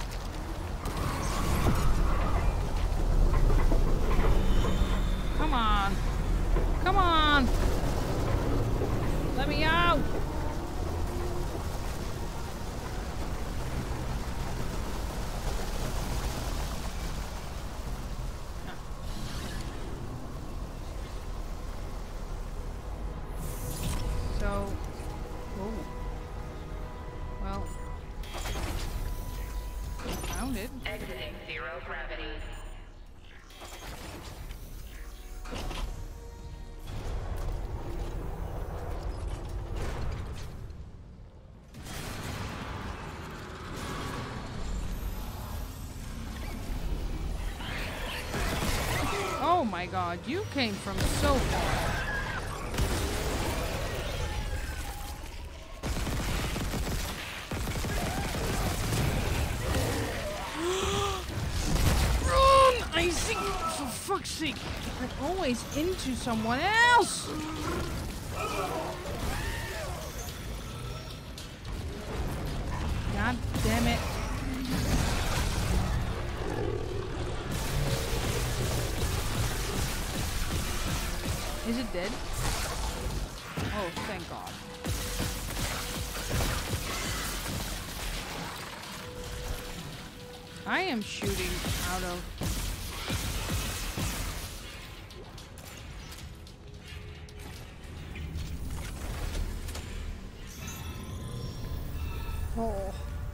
Come on. Come on. Let me out. So, oh. Well, found it. Exiting 0 gravity. Oh my god, you came from so far. I think, for fuck's sake, I'm always into someone else! God damn it. Is it dead? Oh, thank God. I am shooting out of... Oh.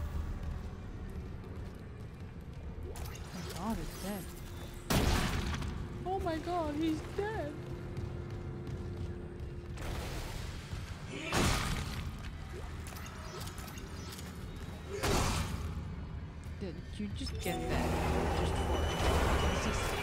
My God, it's dead. Oh my God, he's dead. Did you just get that? Just for it. This is sick.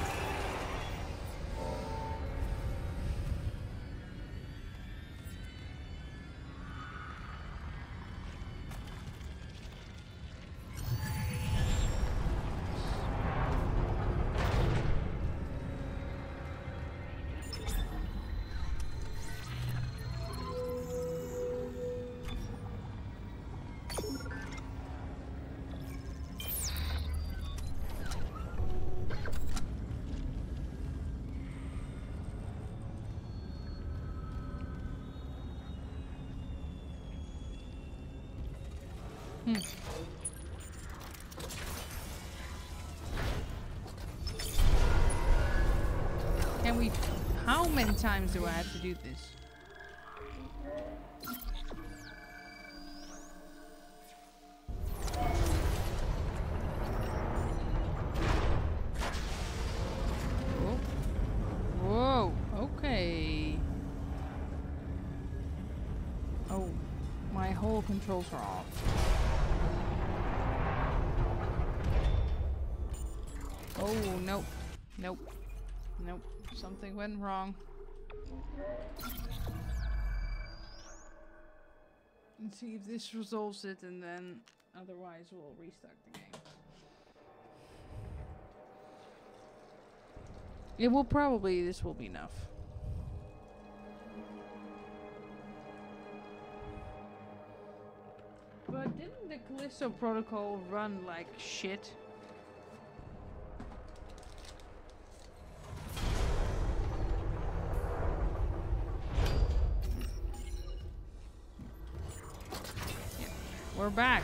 Can we... How many times do I have to do this? Whoa. Whoa. Okay. Oh. My whole controls are off. Oh, nope. Nope. Nope. Something went wrong. Let's see if this resolves it, and then otherwise we'll restart the game. It will probably, this will be enough. But didn't the Callisto Protocol run like shit? Yeah, we're back.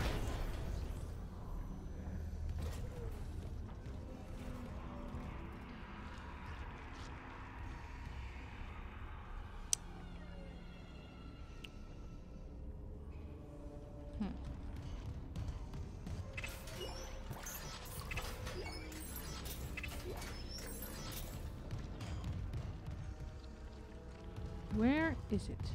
Where is it?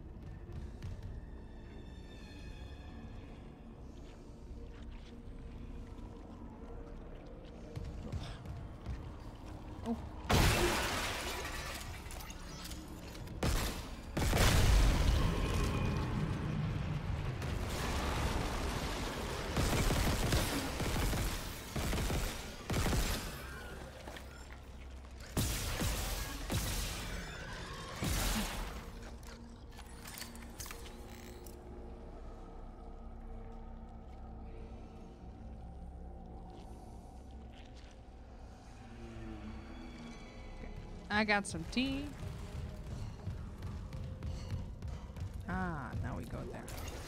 Oh. I got some tea. Ah, now we go there.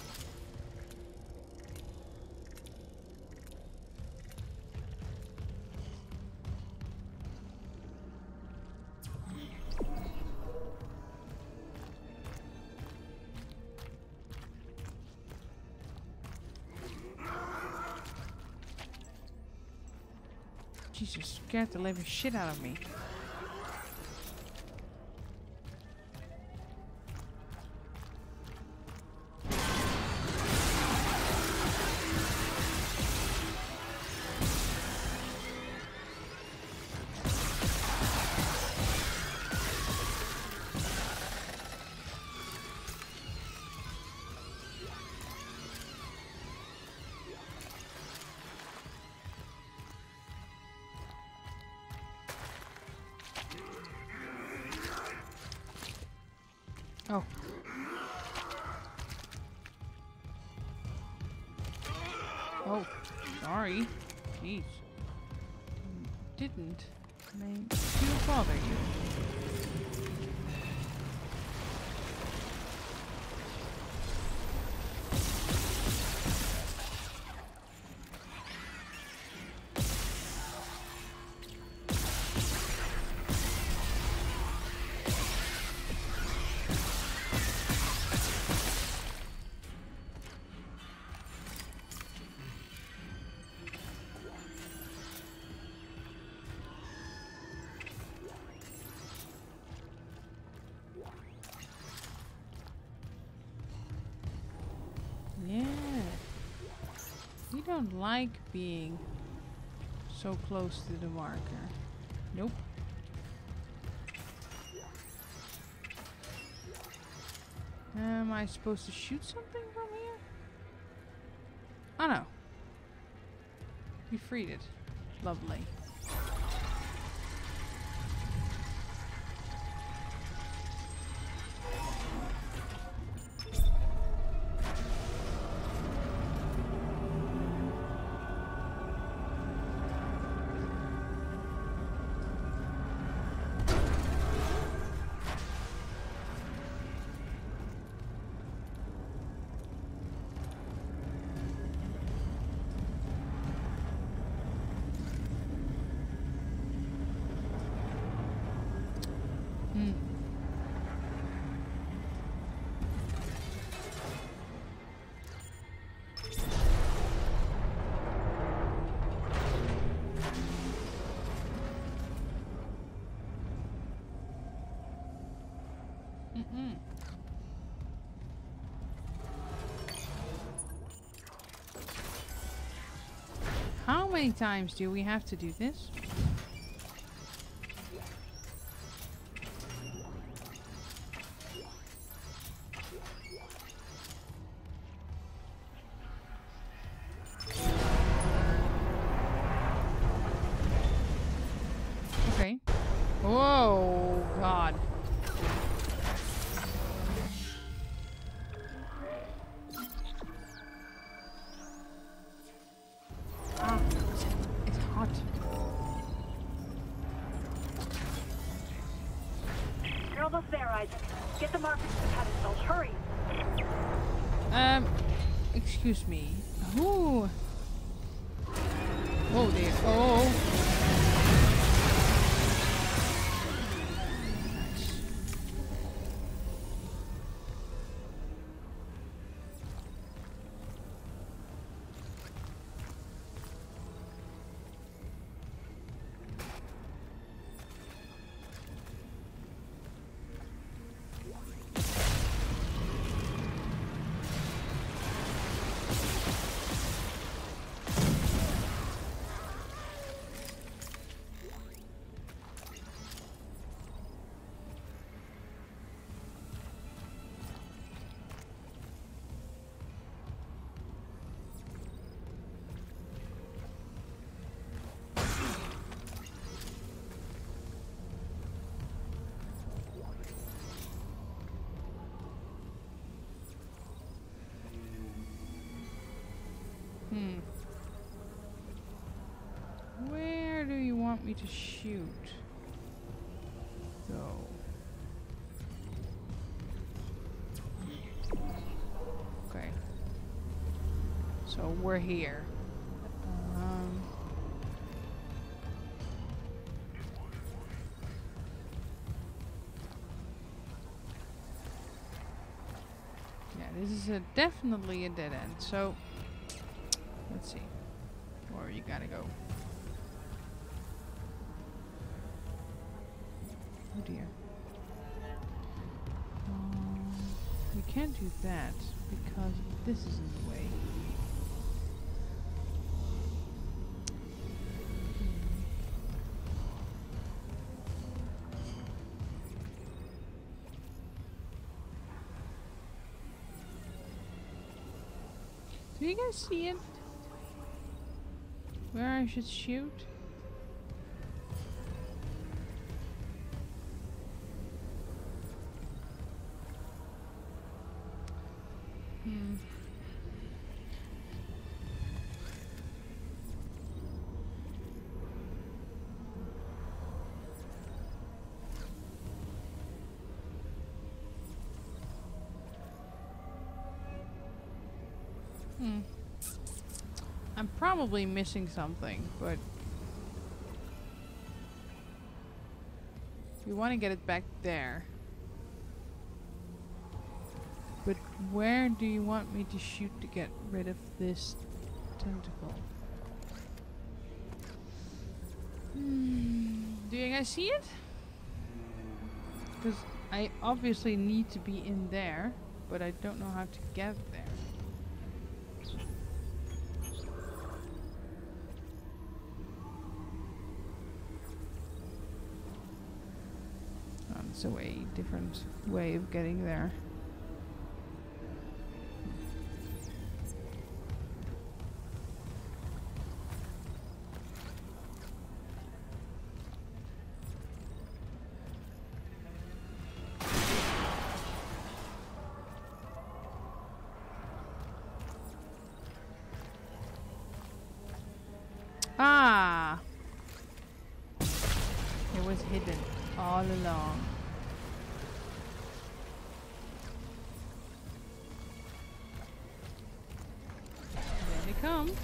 Jesus, scared the living shit out of me. Oh. Oh, sorry. Jeez. Didn't mean to bother you. Yeah. We don't like being so close to the marker. Nope. Am I supposed to shoot something from here? Oh no. We freed it. Lovely. How many times do we have to do this? Okay. almost there, Isaac. Get the markers to the pedestals. Hurry. Excuse me. Who? Oh dear. Oh. Where do you want me to shoot? Go. Okay. So we're here. Yeah, this is definitely a dead end. So let's see. Or you gotta go. Oh dear. We can't do that because this is in the way. Do you guys see it? Where I should shoot? I'm probably missing something, but we want to get it back there. But where do you want me to shoot to get rid of this tentacle? Do you guys see it? Because I obviously need to be in there, but I don't know how to get there. It's a way different way of getting there. Ah! It was hidden all along. Come.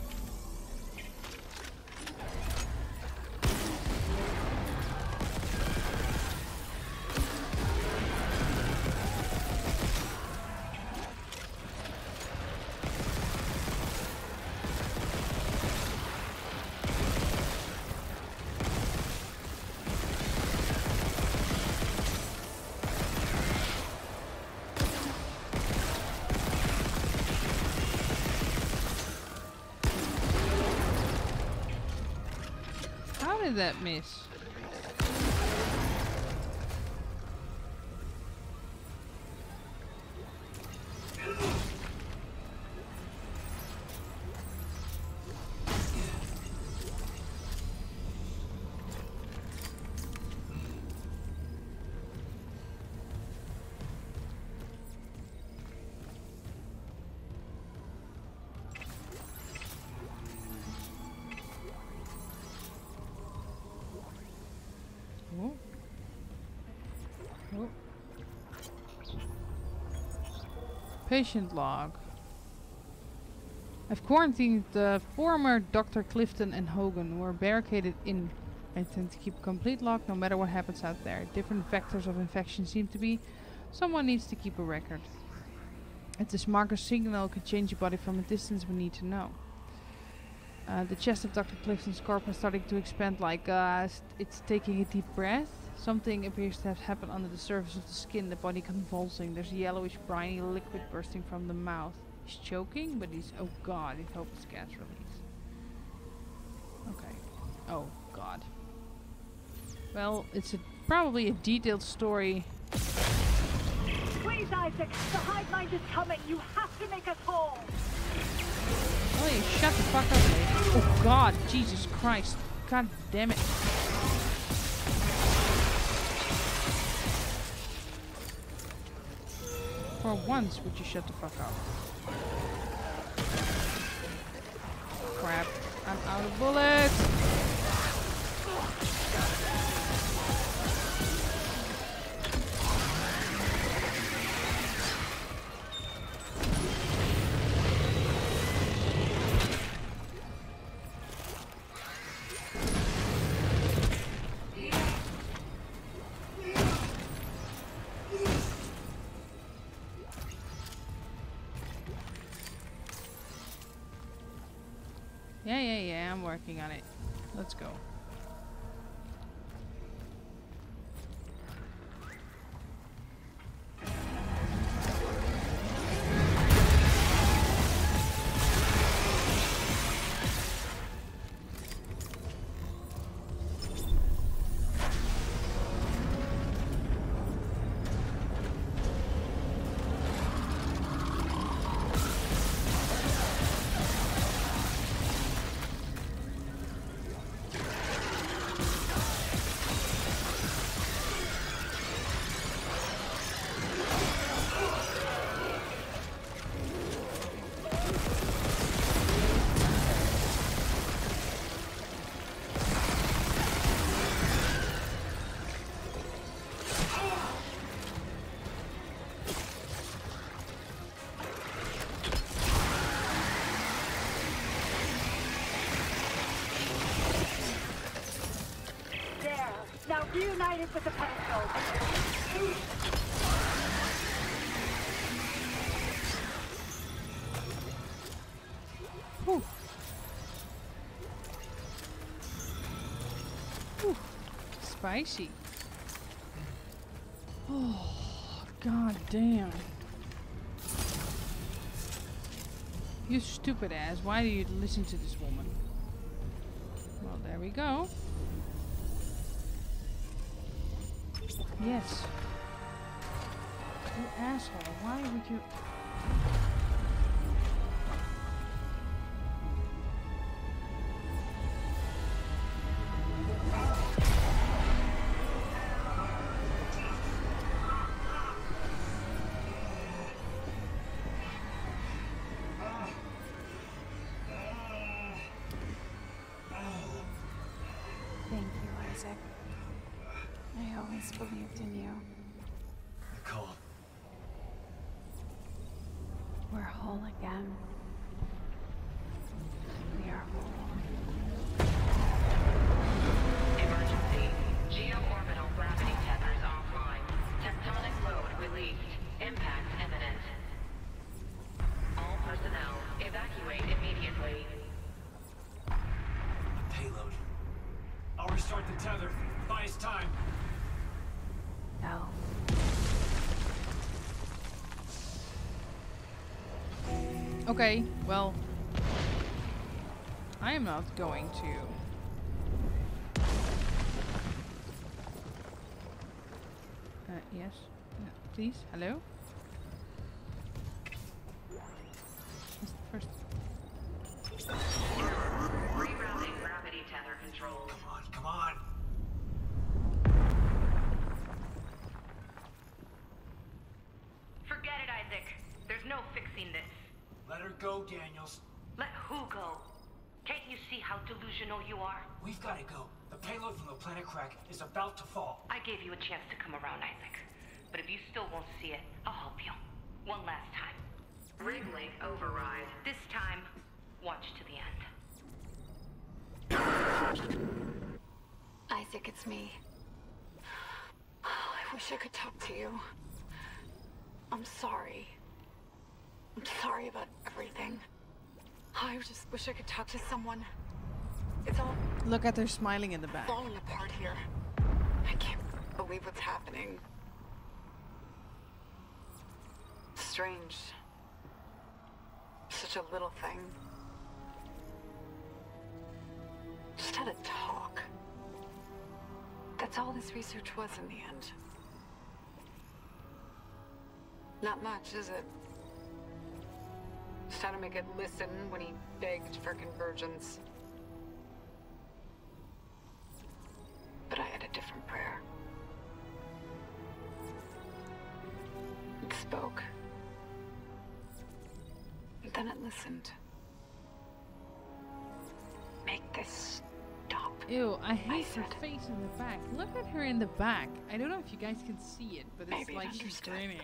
How did that miss? Oh. Patient log. I've quarantined former Dr. Clifton and Hogan, who are barricaded in. I intend to keep a complete log no matter what happens out there. Different vectors of infection seem to be. Someone needs to keep a record. If this marker signal could change your body from a distance, we need to know. The chest of Dr. Clifton's corpse is starting to expand like it's taking a deep breath. Something appears to have happened under the surface of the skin, the body convulsing. There's a yellowish, briny liquid bursting from the mouth. He's choking, but he's... Oh god, he hopes it's gas release. Okay. Oh god. Well, it's probably a detailed story. Please, Isaac! The hive mind is coming! You have to make us whole! Oh, you shut the fuck up, lady. Oh god, Jesus Christ. God damn it. For once, would you shut the fuck up? Crap. I'm out of bullets! Yeah, I'm working on it. Let's go. Reunited with the pedestal. Whew. Whew. Spicy. Oh, god damn. You stupid ass. Why do you listen to this woman? Well, there we go. Yes. You asshole. Why would you... Thank you, Isaac. I always believed in you. Nicole. We're whole again. We are whole. Emergency. Geo-orbital gravity tethers offline. Tectonic load released. Impact imminent. All personnel, evacuate immediately. Payload. I'll restart the tether. Buy us time. No. Okay, well... I am not going to... yes? Please? Hello? What's the first? Rerouting gravity tether controls. Come on. Forget it, Isaac. There's no fixing this. Let her go, Daniels. Let who go? Can't you see how delusional you are? We've got to go. The payload from the planet crack is about to fall. I gave you a chance to come around, Isaac. But if you still won't see it, I'll help you. One last time. Rig override. This time, watch to the end. Isaac, it's me. I wish I could talk to you. I'm sorry. I'm sorry about everything. I just wish I could talk to someone. It's all... Look at her smiling in the back. Falling apart here. I can't believe what's happening. Strange. Such a little thing. Just had a talk. That's all this research was in the end. Not much, is it? Just had to make it listen when he begged for convergence. But I had a different prayer. It spoke. And then it listened. Make this stop. Ew, I hate her face in the back. Look at her in the back. I don't know if you guys can see it, but it's Maybe like she's grinning.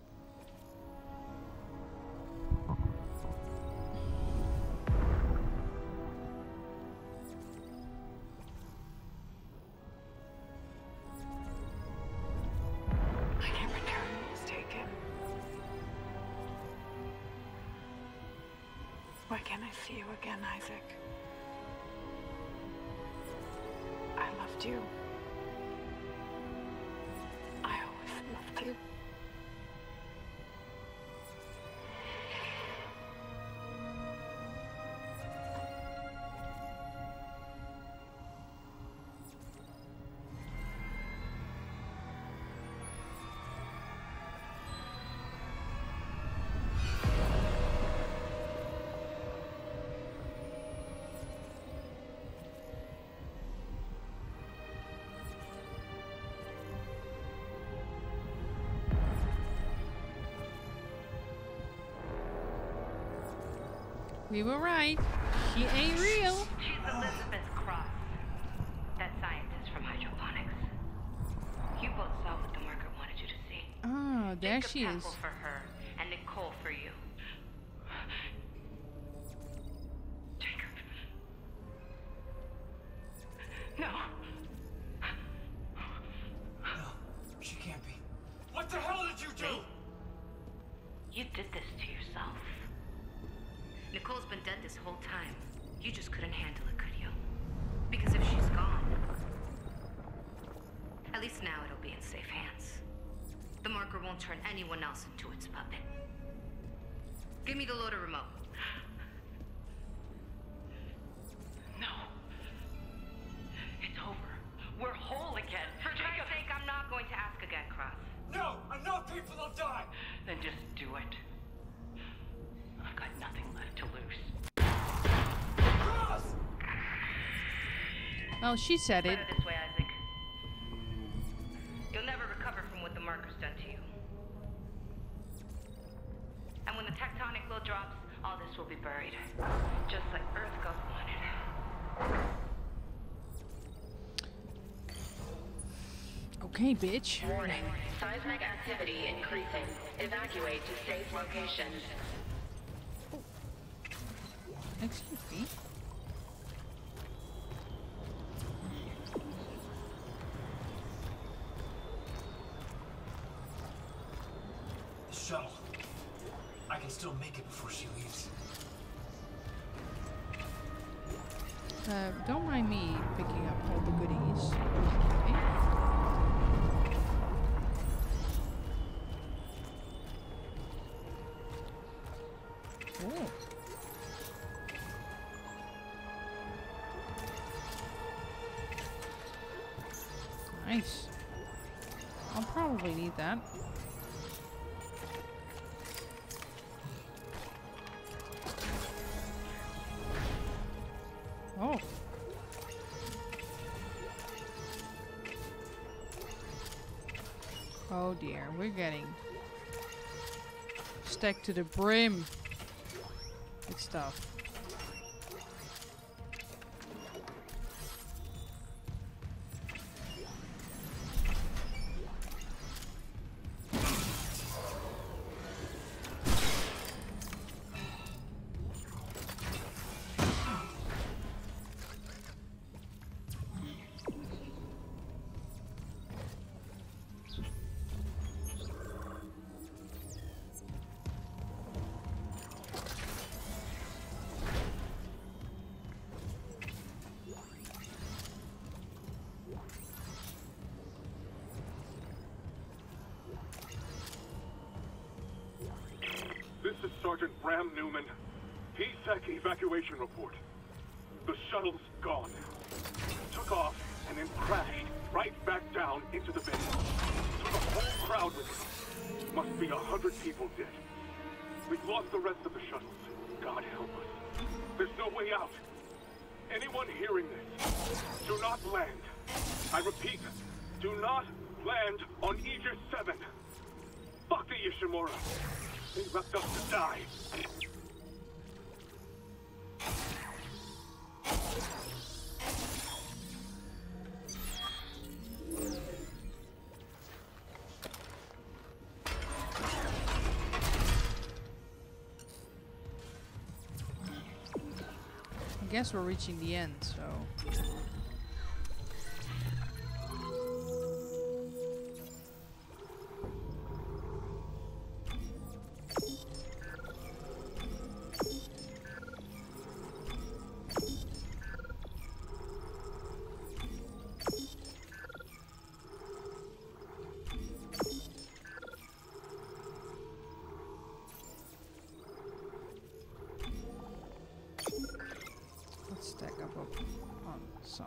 I can't return what was taken. Why can't I see you again, Isaac? I loved you. I always loved you. We were right. She ain't real. She's Elizabeth Cross, that scientist from hydroponics. You both saw what the marker wanted you to see. Oh, there Jacob she is. Temple for her, and Nicole for you. Jacob. No. No, she can't be. What the hell did you do? You did this to yourself. Nicole's been dead this whole time. You just couldn't handle it, could you? Because if she's gone, at least now it'll be in safe hands. The marker won't turn anyone else into its puppet. Give me the loader remote. No. It's over. We're whole again. For Christ's sake, I'm not going to ask again, Cross. No! Enough people will die! Then just do it. I've got nothing left to lose. Cross! Well, she said it. Better this way, Isaac. You'll never recover from what the marker's done to you. And when the tectonic load drops, all this will be buried. Just like Earth God wanted. Okay, bitch. Warning. Seismic activity increasing. Evacuate to safe locations. Excuse me. The shuttle. I can still make it before she leaves. Don't mind me picking up all the goodies. Okay. Oh. Nice. I'll probably need that. Oh. Oh dear, we're getting stacked to the brim with stuff. Sam Newman. PSEC evacuation report. The shuttle's gone. Took off and then crashed right back down into the bay. Took a whole crowd with it. Must be 100 people dead. We've lost the rest of the shuttles. God help us. There's no way out. Anyone hearing this, do not land. I repeat, do not land on Aegis VII. Fuck the Ishimura. They left us to die. I guess we're reaching the end, so... stack up on some.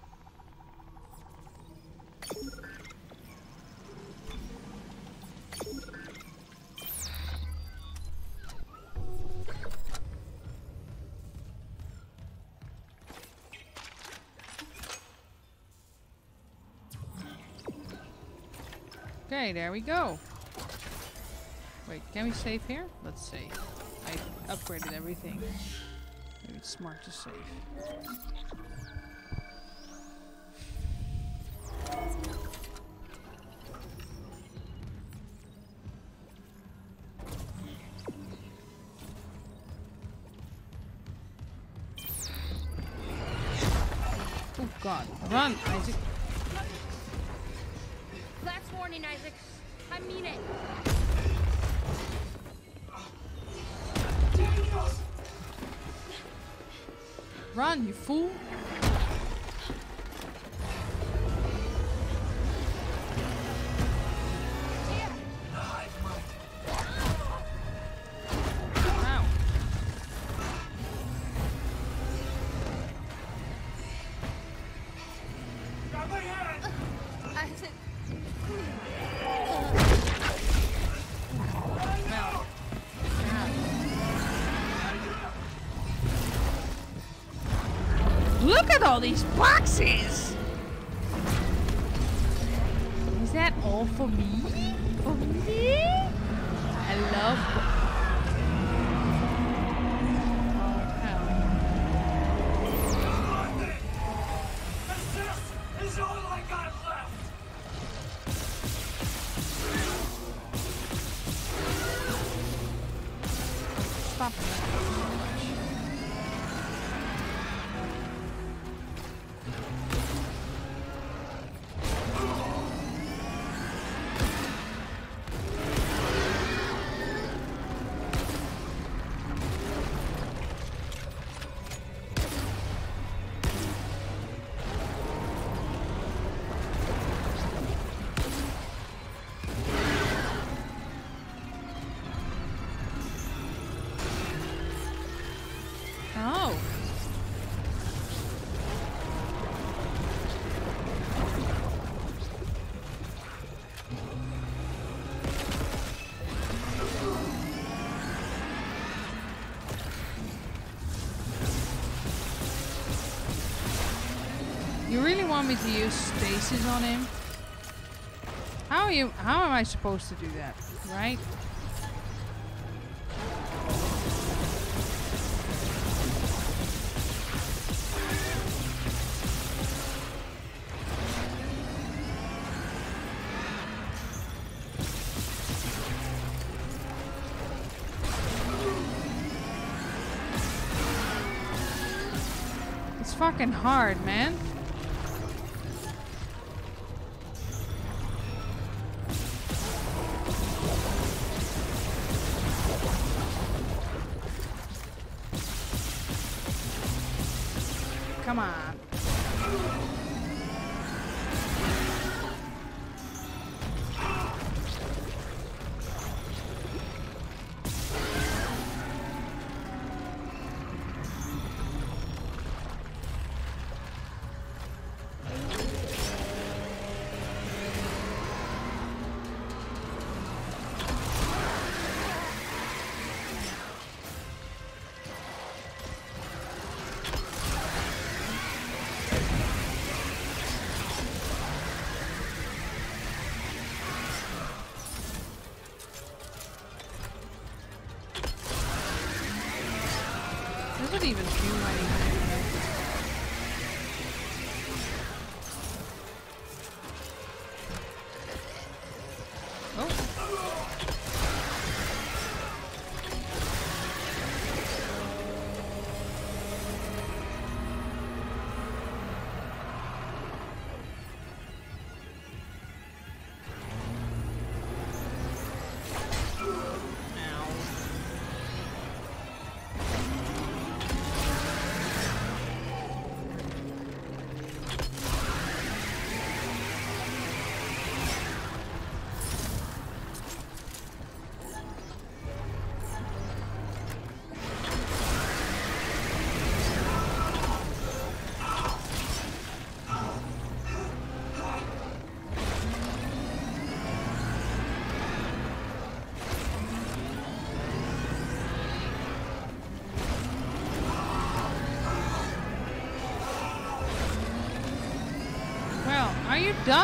Okay, there we go. Wait, can we save here? Let's see. I upgraded everything. Maybe it's smart to save. Oh God, run, Isaac. Last warning, Isaac. I mean it. Run, you fool! Ow. Got my hand! Isaac. Mel. Look at all these boxes! Is that all for me? For me? I love... This is all I got left! Stop it. Oh. You really want me to use stasis on him? How am I supposed to do that, right? It's fucking hard, man. Come on. doesn't even do anything. Are you done?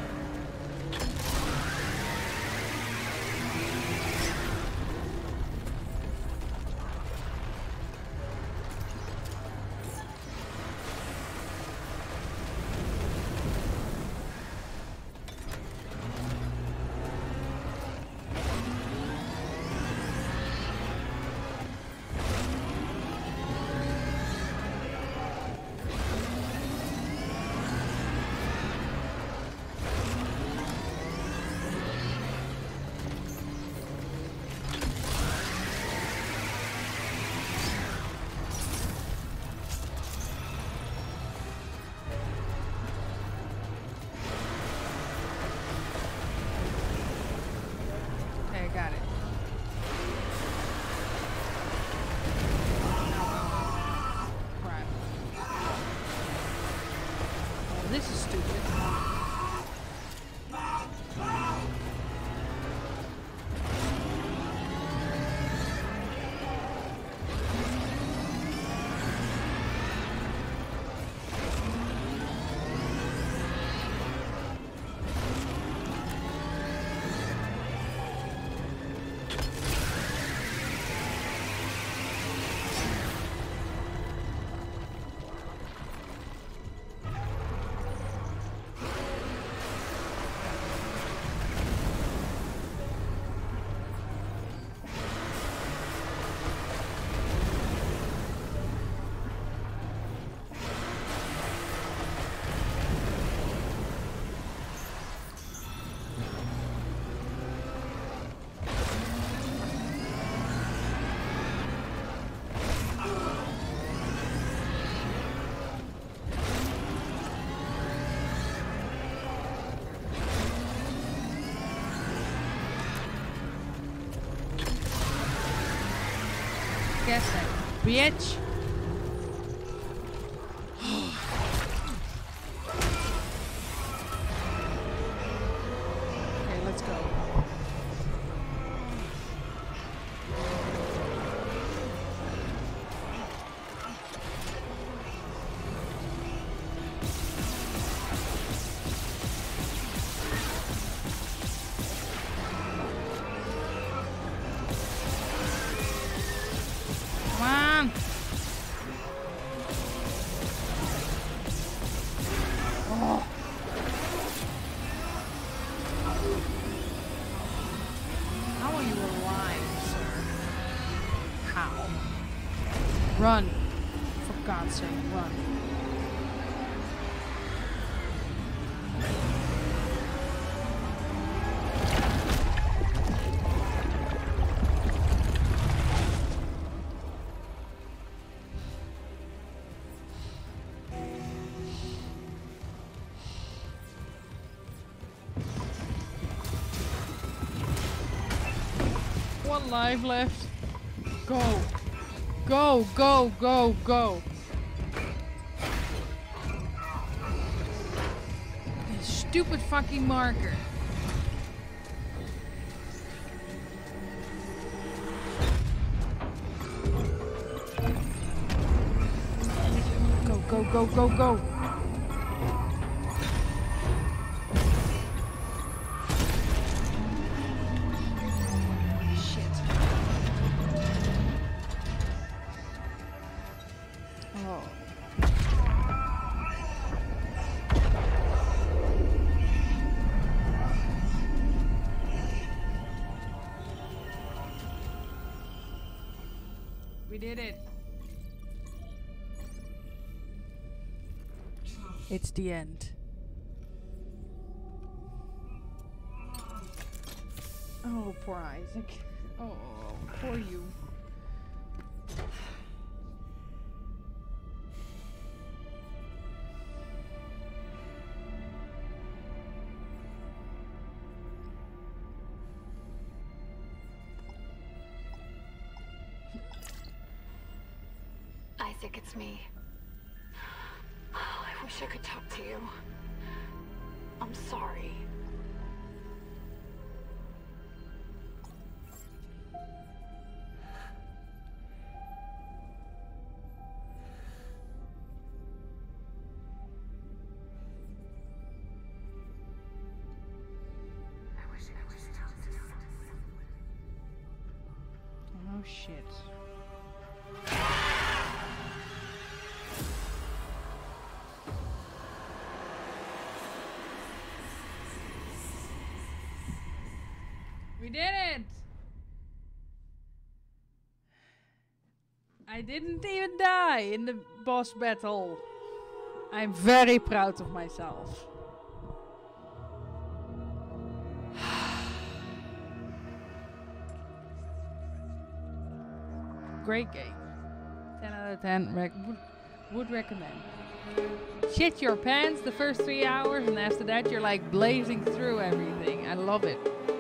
This is stupid. Guess that, bitch. Okay, let's go. Run. For God's sake, run. One life left. Go. Go, go, go, go. This stupid fucking marker. Go, go, go, go, go. did it. It's the end. Oh, poor Isaac. Oh, poor you. Isaac, it's me. Oh, I wish I could talk to you. I'm sorry. Oh shit. We did it! I didn't even die in the boss battle. I'm very proud of myself. Great game. 10 out of 10. Would recommend. Shit your pants the first 3 hours, and after that you're like blazing through everything. I love it.